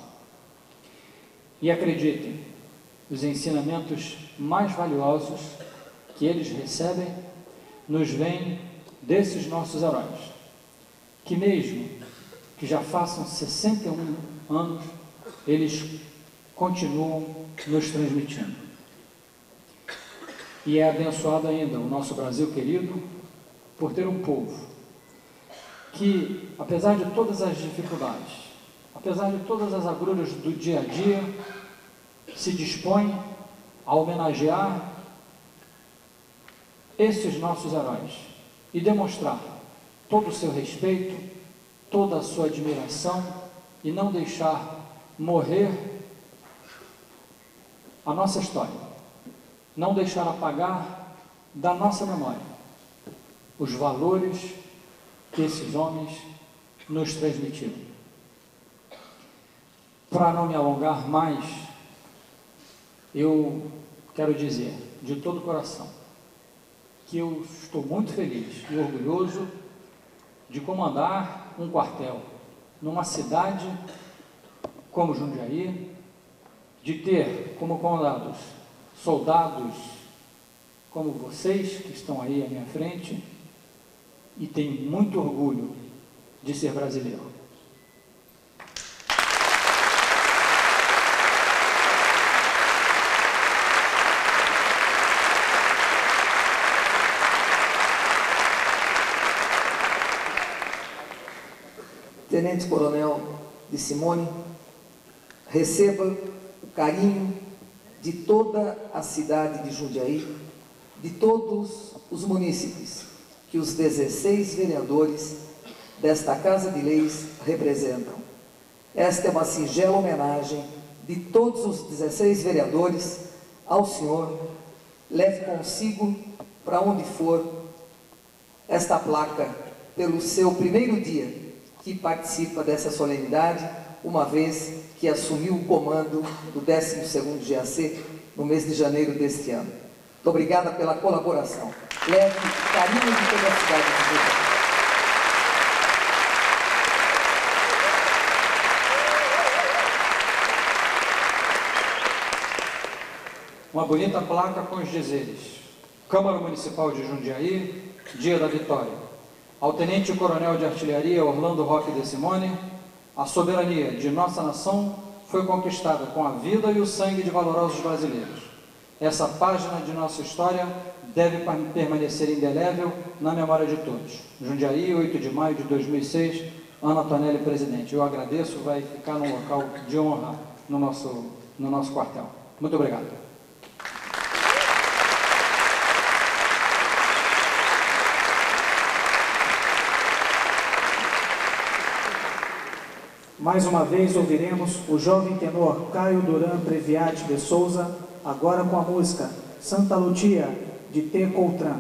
E acreditem, os ensinamentos mais valiosos que eles recebem nos vêm desses nossos heróis, que mesmo que já façam 61 anos, eles continuam nos transmitindo. E é abençoado ainda o nosso Brasil querido por ter um povo que, apesar de todas as dificuldades, apesar de todas as agruras do dia a dia, se dispõe a homenagear esses nossos heróis e demonstrar todo o seu respeito, toda a sua admiração e não deixar morrer a nossa história, não deixar apagar da nossa memória os valores que esses homens nos transmitiram. Para não me alongar mais, eu quero dizer de todo o coração que eu estou muito feliz e orgulhoso de comandar um quartel numa cidade como Jundiaí, de ter como comandados soldados como vocês que estão aí à minha frente, e tenho muito orgulho de ser brasileiro. Tenente Coronel de Simone, receba o carinho de toda a cidade de Jundiaí, de todos os munícipes que os 16 vereadores desta Casa de Leis representam. Esta é uma singela homenagem de todos os 16 vereadores ao senhor. Leve consigo, para onde for, esta placa pelo seu primeiro dia que participa dessa solenidade, uma vez que assumiu o comando do 12º GAC no mês de janeiro deste ano. Muito obrigada pela colaboração. Leve o carinho de toda a cidade de Jundiaí. Uma bonita placa com os dizeres: Câmara Municipal de Jundiaí, Dia da Vitória. Ao Tenente Coronel de Artilharia Orlando Roque de Simone, a soberania de nossa nação foi conquistada com a vida e o sangue de valorosos brasileiros. Essa página de nossa história deve permanecer indelével na memória de todos. Jundiaí, 8 de maio de 2006, Ana Tonelli, presidente. Eu agradeço, vai ficar num local de honra no nosso quartel. Muito obrigado. Mais uma vez ouviremos o jovem tenor Caio Duran Previati de Souza, agora com a música Santa Lucia, de T. Coutran.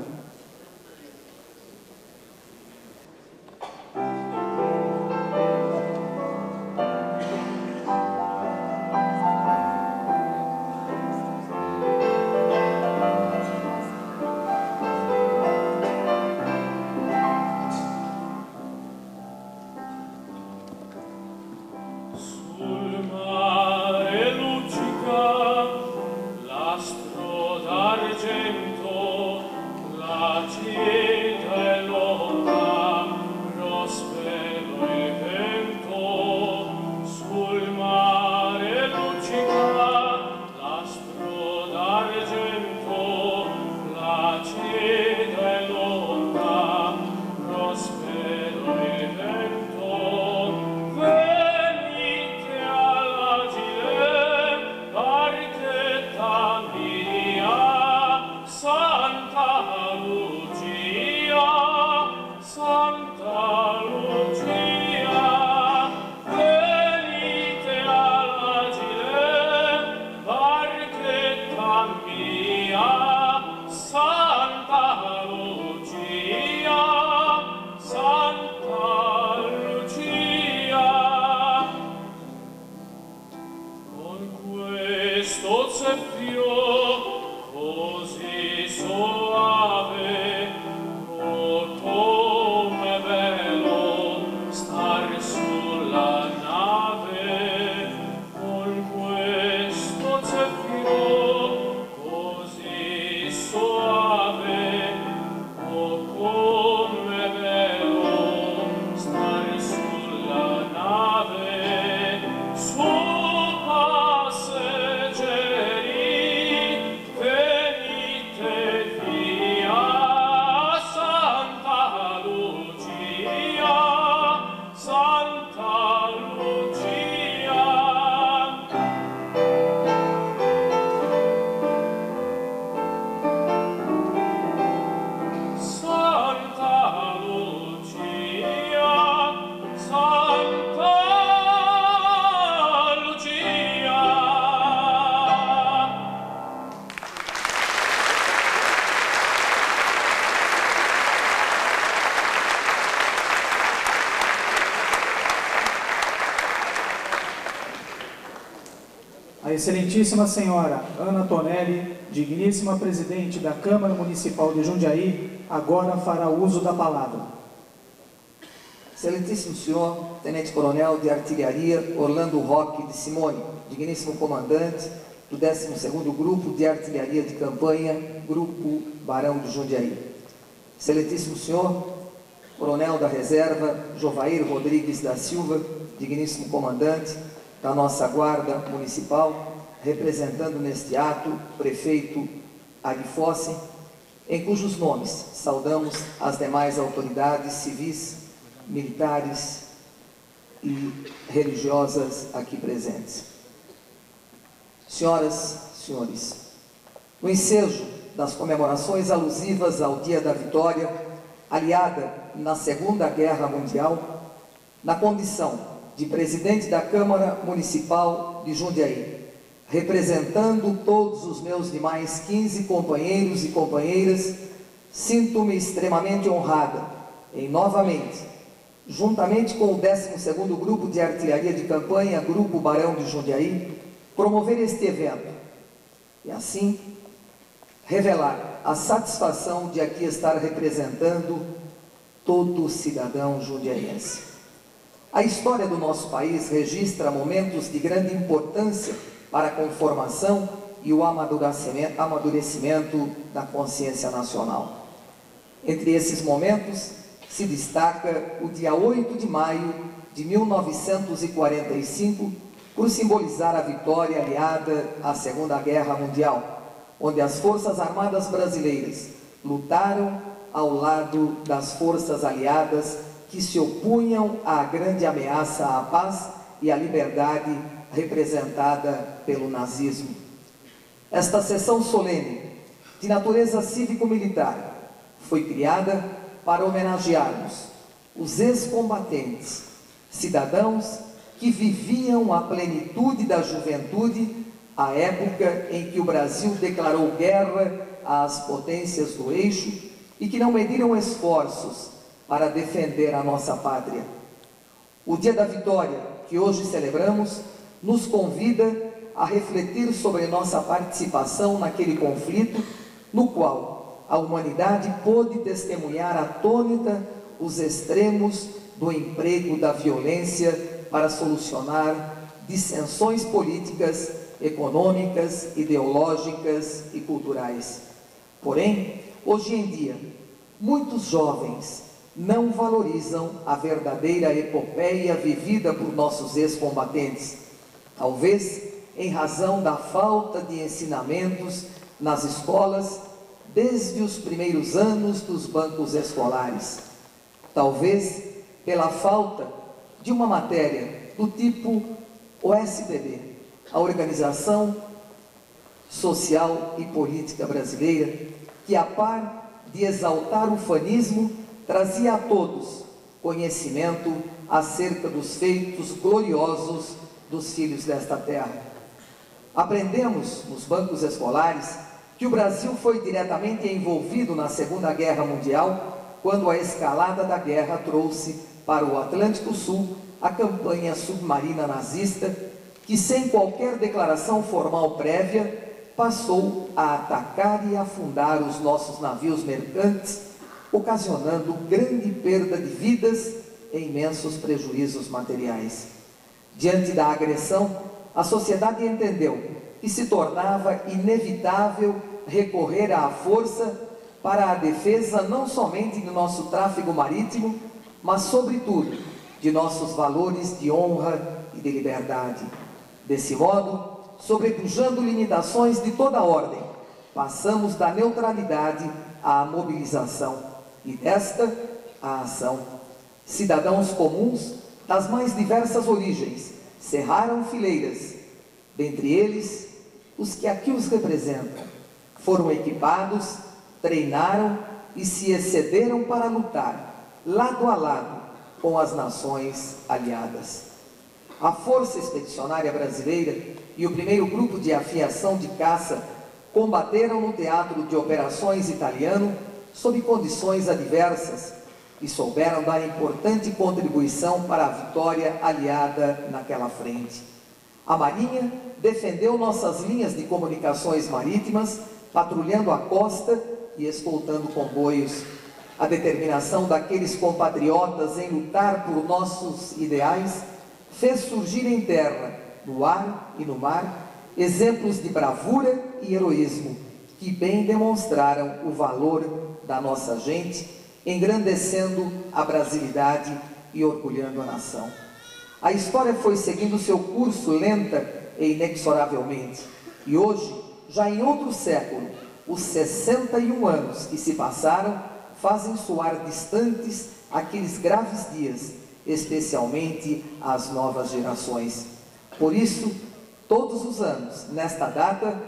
Venite Excelentíssima Senhora Ana Tonelli, digníssima Presidente da Câmara Municipal de Jundiaí, agora fará uso da palavra. Excelentíssimo Senhor Tenente Coronel de Artilharia Orlando Roque de Simone, digníssimo Comandante do 12º Grupo de Artilharia de Campanha, Grupo Barão de Jundiaí. Excelentíssimo Senhor Coronel da Reserva Jovair Rodrigues da Silva, digníssimo Comandante da nossa Guarda Municipal, representando neste ato o Prefeito Aguifosse, em cujos nomes saudamos as demais autoridades civis, militares e religiosas aqui presentes. Senhoras, senhores, o ensejo das comemorações alusivas ao Dia da Vitória, aliada na Segunda Guerra Mundial, na condição de presidente da Câmara Municipal de Jundiaí, representando todos os meus demais 15 companheiros e companheiras, sinto-me extremamente honrada em novamente, juntamente com o 12º Grupo de Artilharia de Campanha, Grupo Barão de Jundiaí, promover este evento e assim revelar a satisfação de aqui estar representando todo cidadão jundiaiense. A história do nosso país registra momentos de grande importância para a conformação e o amadurecimento da consciência nacional. Entre esses momentos se destaca o dia 8 de maio de 1945, por simbolizar a vitória aliada à Segunda Guerra Mundial, onde as Forças Armadas Brasileiras lutaram ao lado das forças aliadas que se opunham à grande ameaça à paz e à liberdade representada pelo nazismo. Esta sessão solene, de natureza cívico-militar, foi criada para homenagearmos os ex-combatentes, cidadãos que viviam a plenitude da juventude, a época em que o Brasil declarou guerra às potências do eixo e que não mediram esforços para defender a nossa pátria. O Dia da Vitória, que hoje celebramos, nos convida a refletir sobre nossa participação naquele conflito, no qual a humanidade pôde testemunhar atônita os extremos do emprego da violência para solucionar dissensões políticas, econômicas, ideológicas e culturais. Porém, hoje em dia, muitos jovens não valorizam a verdadeira epopeia vivida por nossos ex-combatentes, talvez em razão da falta de ensinamentos nas escolas desde os primeiros anos dos bancos escolares, talvez pela falta de uma matéria do tipo OSPB, a Organização Social e Política Brasileira, que a par de exaltar o fanismo, trazia a todos conhecimento acerca dos feitos gloriosos dos filhos desta terra. Aprendemos nos bancos escolares que o Brasil foi diretamente envolvido na Segunda Guerra Mundial, quando a escalada da guerra trouxe para o Atlântico Sul a campanha submarina nazista, que sem qualquer declaração formal prévia, passou a atacar e afundar os nossos navios mercantes, ocasionando grande perda de vidas e imensos prejuízos materiais. Diante da agressão, a sociedade entendeu que se tornava inevitável recorrer à força para a defesa não somente do nosso tráfego marítimo, mas, sobretudo, de nossos valores de honra e de liberdade. Desse modo, sobrepujando limitações de toda ordem, passamos da neutralidade à mobilização e desta à ação. Cidadãos comuns das mais diversas origens cerraram fileiras, dentre eles os que aqui os representam. Foram equipados, treinaram e se excederam para lutar lado a lado com as nações aliadas. A Força Expedicionária Brasileira e o primeiro grupo de aviação de caça combateram no teatro de operações italiano sob condições adversas e souberam dar importante contribuição para a vitória aliada naquela frente. A Marinha defendeu nossas linhas de comunicações marítimas, patrulhando a costa e escoltando comboios. A determinação daqueles compatriotas em lutar por nossos ideais fez surgir em terra, no ar e no mar, exemplos de bravura e heroísmo que bem demonstraram o valor da nossa gente, engrandecendo a brasilidade e orgulhando a nação. A história foi seguindo seu curso lenta e inexoravelmente, e hoje, já em outro século, os 61 anos que se passaram fazem soar distantes aqueles graves dias, especialmente às novas gerações. Por isso, todos os anos, nesta data,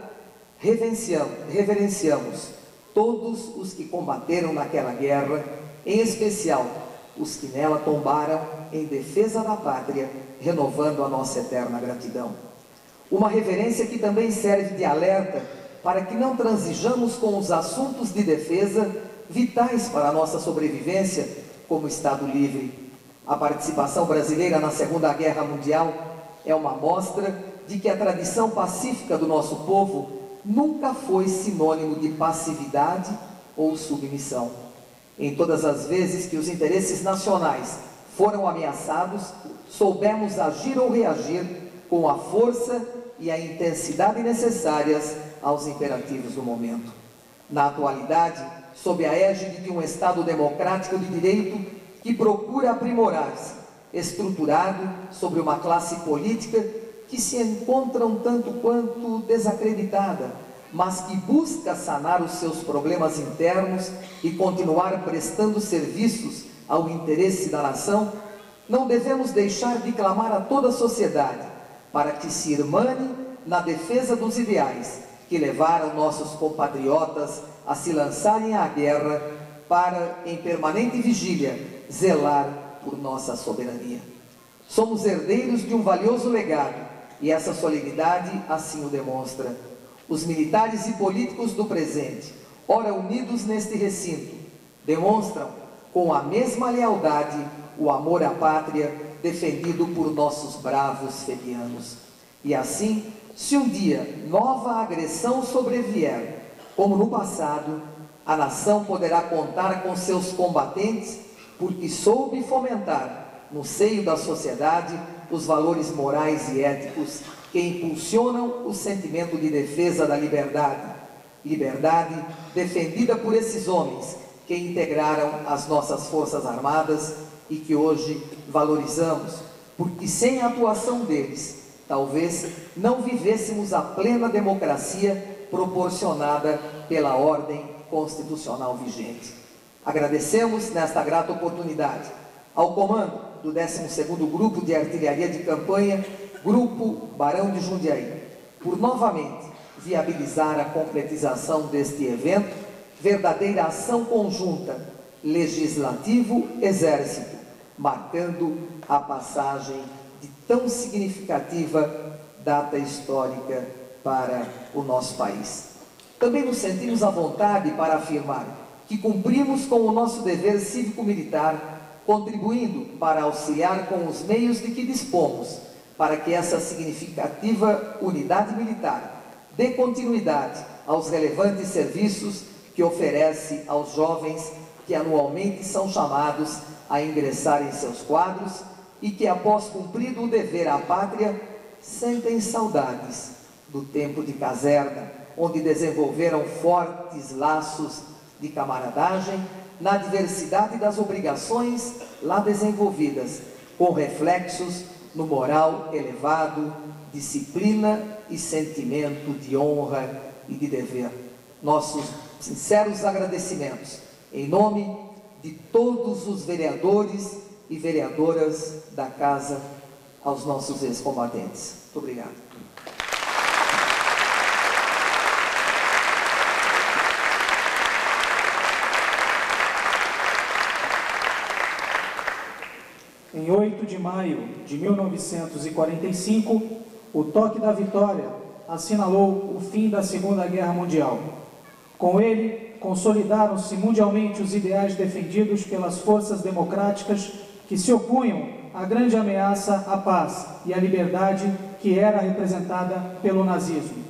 reverenciamos todos os que combateram naquela guerra, em especial os que nela tombaram em defesa da pátria, renovando a nossa eterna gratidão. Uma reverência que também serve de alerta para que não transijamos com os assuntos de defesa vitais para a nossa sobrevivência como Estado livre. A participação brasileira na Segunda Guerra Mundial é uma mostra de que a tradição pacífica do nosso povo nunca foi sinônimo de passividade ou submissão. Em todas as vezes que os interesses nacionais foram ameaçados, soubemos agir ou reagir com a força e a intensidade necessárias aos imperativos do momento. Na atualidade, sob a égide de um Estado democrático de direito que procura aprimorar-se, estruturado sobre uma classe política que se encontra um tanto quanto desacreditada, mas que busca sanar os seus problemas internos e continuar prestando serviços ao interesse da nação, não devemos deixar de clamar a toda a sociedade para que se irmane na defesa dos ideais que levaram nossos compatriotas a se lançarem à guerra para, em permanente vigília, zelar por nossa soberania. Somos herdeiros de um valioso legado e essa solenidade assim o demonstra. Os militares e políticos do presente, ora unidos neste recinto, demonstram com a mesma lealdade o amor à pátria defendido por nossos bravos felianos. E assim, se um dia nova agressão sobrevier, como no passado, a nação poderá contar com seus combatentes, porque soube fomentar, no seio da sociedade, os valores morais e éticos que impulsionam o sentimento de defesa da liberdade. Liberdade defendida por esses homens que integraram as nossas Forças Armadas e que hoje valorizamos, porque sem a atuação deles, talvez não vivêssemos a plena democracia proporcionada pela ordem constitucional vigente. Agradecemos nesta grata oportunidade ao comando do 12º Grupo de Artilharia de Campanha, Grupo Barão de Jundiaí, por novamente viabilizar a concretização deste evento, verdadeira ação conjunta, Legislativo-Exército, marcando a passagem de tão significativa data histórica para o nosso país. Também nos sentimos à vontade para afirmar que cumprimos com o nosso dever cívico-militar, contribuindo para auxiliar com os meios de que dispomos, para que essa significativa unidade militar dê continuidade aos relevantes serviços que oferece aos jovens que anualmente são chamados a ingressar em seus quadros e que, após cumprido o dever à pátria, sentem saudades do tempo de caserna, onde desenvolveram fortes laços de camaradagem na diversidade das obrigações lá desenvolvidas, com reflexos no moral elevado, disciplina e sentimento de honra e de dever. Nossos sinceros agradecimentos, em nome de todos os vereadores e vereadoras da Casa, aos nossos ex-combatentes. Muito obrigado. Em 8 de maio de 1945, o toque da vitória assinalou o fim da Segunda Guerra Mundial. Com ele, consolidaram-se mundialmente os ideais defendidos pelas forças democráticas que se opunham à grande ameaça à paz e à liberdade que era representada pelo nazismo.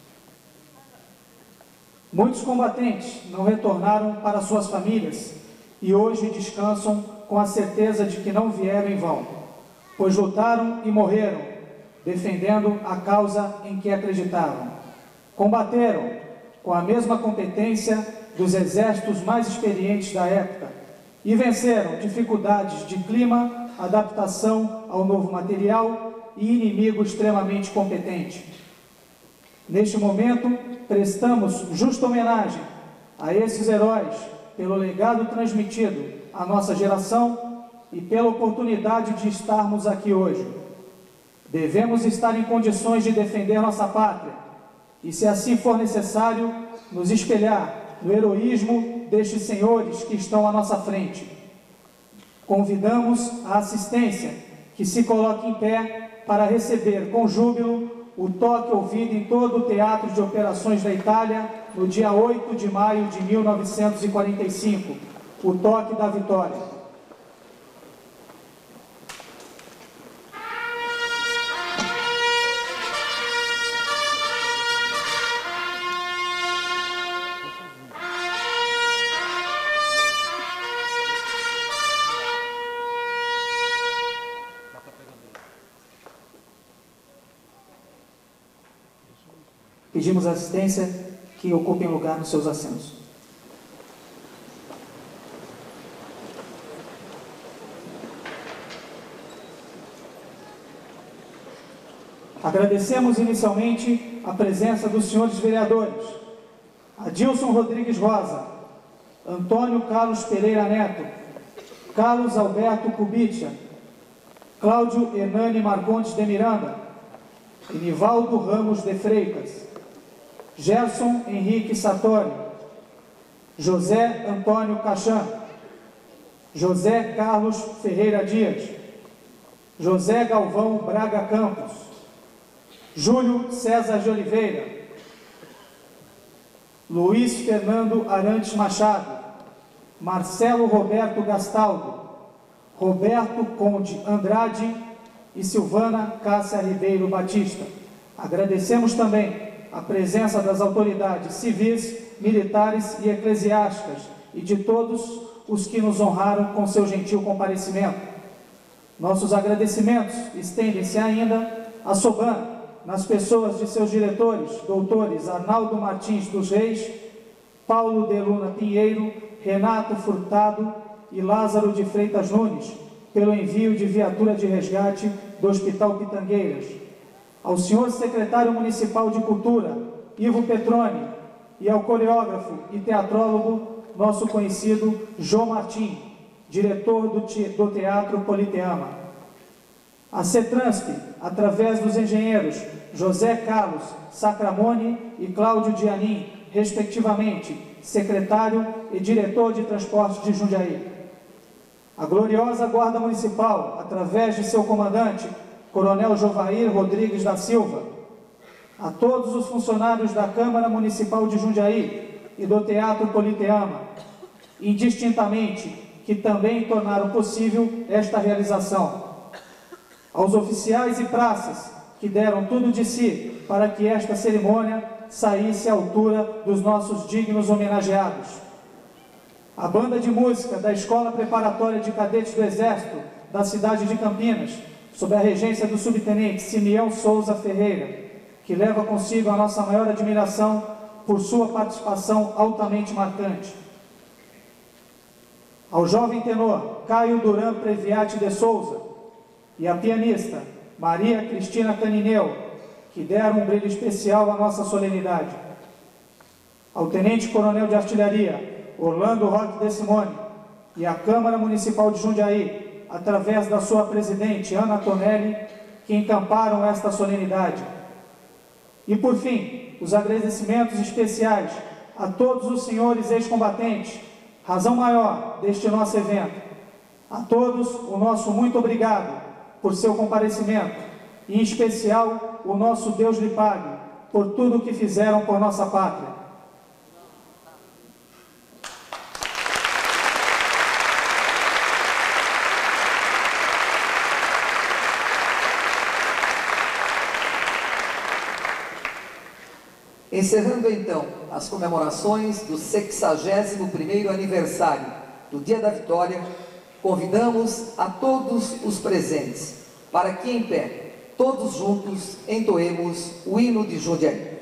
Muitos combatentes não retornaram para suas famílias e hoje descansam com a certeza de que não vieram em vão, pois lutaram e morreram, defendendo a causa em que acreditavam. Combateram com a mesma competência dos exércitos mais experientes da época e venceram dificuldades de clima, adaptação ao novo material e inimigo extremamente competente. Neste momento, prestamos justa homenagem a esses heróis pelo legado transmitido à nossa geração e pela oportunidade de estarmos aqui hoje. Devemos estar em condições de defender nossa pátria e, se assim for necessário, nos espelhar no heroísmo destes senhores que estão à nossa frente. Convidamos a assistência que se coloque em pé para receber com júbilo o toque ouvido em todo o Teatro de Operações da Itália no dia 8 de maio de 1945, o toque da vitória. Pedimos assistência que ocupem lugar nos seus assentos. Agradecemos inicialmente a presença dos senhores vereadores Adilson Rodrigues Rosa, Antônio Carlos Pereira Neto, Carlos Alberto Cubitia, Cláudio Hernani Marcondes de Miranda, Enivaldo Ramos de Freitas, Gerson Henrique Sartori, José Antônio Cachan, José Carlos Ferreira Dias, José Galvão Braga Campos, Júlio César de Oliveira, Luiz Fernando Arantes Machado, Marcelo Roberto Gastaldo, Roberto Conde Andrade e Silvana Cássia Ribeiro Batista. Agradecemos também a presença das autoridades civis, militares e eclesiásticas e de todos os que nos honraram com seu gentil comparecimento. Nossos agradecimentos estendem-se ainda à SOBAN, nas pessoas de seus diretores, doutores Arnaldo Martins dos Reis, Paulo de Luna Pinheiro, Renato Furtado e Lázaro de Freitas Nunes, pelo envio de viatura de resgate do Hospital Pitangueiras. Ao senhor secretário municipal de Cultura, Ivo Petroni, e ao coreógrafo e teatrólogo, nosso conhecido João Martim, diretor do Teatro Politeama. A CETRANSP, através dos engenheiros José Carlos Sacramone e Cláudio Dianin, respectivamente, secretário e diretor de transportes de Jundiaí. A gloriosa Guarda Municipal, através de seu comandante, Coronel Jovair Rodrigues da Silva, a todos os funcionários da Câmara Municipal de Jundiaí e do Teatro Politeama, indistintamente, que também tornaram possível esta realização. Aos oficiais e praças que deram tudo de si para que esta cerimônia saísse à altura dos nossos dignos homenageados. A banda de música da Escola Preparatória de Cadetes do Exército da cidade de Campinas, sob a regência do subtenente Simeão Souza Ferreira, que leva consigo a nossa maior admiração por sua participação altamente marcante. Ao jovem tenor Caio Duran Previati de Souza e a pianista Maria Cristina Canineu, que deram um brilho especial à nossa solenidade. Ao tenente-coronel de artilharia Orlando Roque de Simone e à Câmara Municipal de Jundiaí, através da sua presidente, Ana Tonelli, que encamparam esta solenidade. E, por fim, os agradecimentos especiais a todos os senhores ex-combatentes, razão maior deste nosso evento. A todos, o nosso muito obrigado por seu comparecimento, e, em especial, o nosso Deus lhe pague por tudo o que fizeram por nossa pátria. Encerrando então as comemorações do 61º aniversário do Dia da Vitória, convidamos a todos os presentes para que em pé, todos juntos, entoemos o hino de Jundiaí.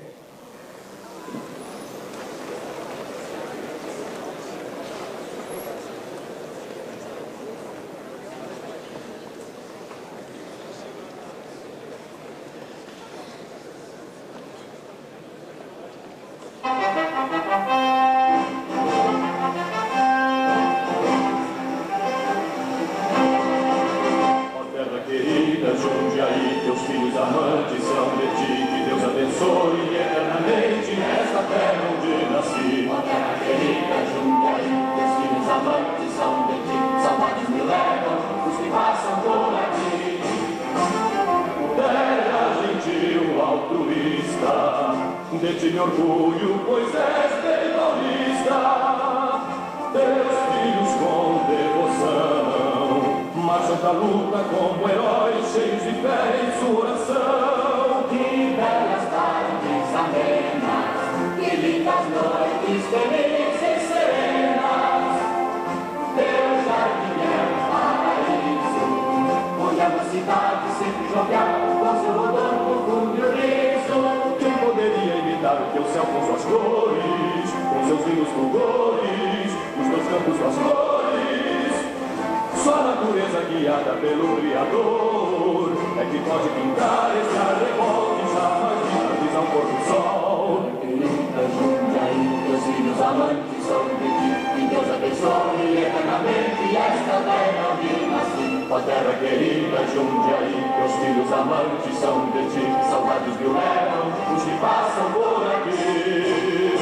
De ti me orgulho, pois és bem paulista. Teus filhos com devoção marcham pra luta como heróis cheios de fé e suração. Que belas tardes amenas, que lindas noites felizes e serenas. Teu jardim é um paraíso, onde a mocidade sempre jovial, com seu odor profundo e riso. Poderia imitar o teu céu com suas cores, com seus lindos fulgores, os teus campos, suas flores. Só a natureza guiada pelo Criador é que pode pintar esse arrebol que jamais viu a visão pôr do sol. Querida Jundiaí, teus filhos amantes são de ti, que Deus abençoe eternamente esta terra onde nasci. Ó terra querida Jundiaí, teus filhos amantes são de ti, saudades me levam os que passam por aqui.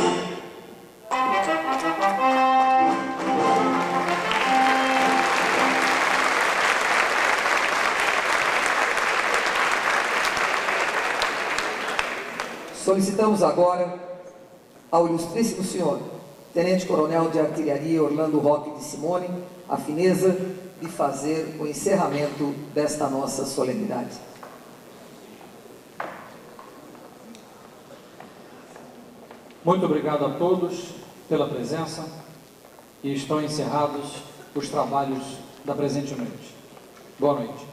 Solicitamos agora ao ilustríssimo senhor Tenente Coronel de Artilharia Orlando Roque de Simone a fineza de fazer o encerramento desta nossa solenidade. Muito obrigado a todos pela presença e estão encerrados os trabalhos da presente noite. Boa noite.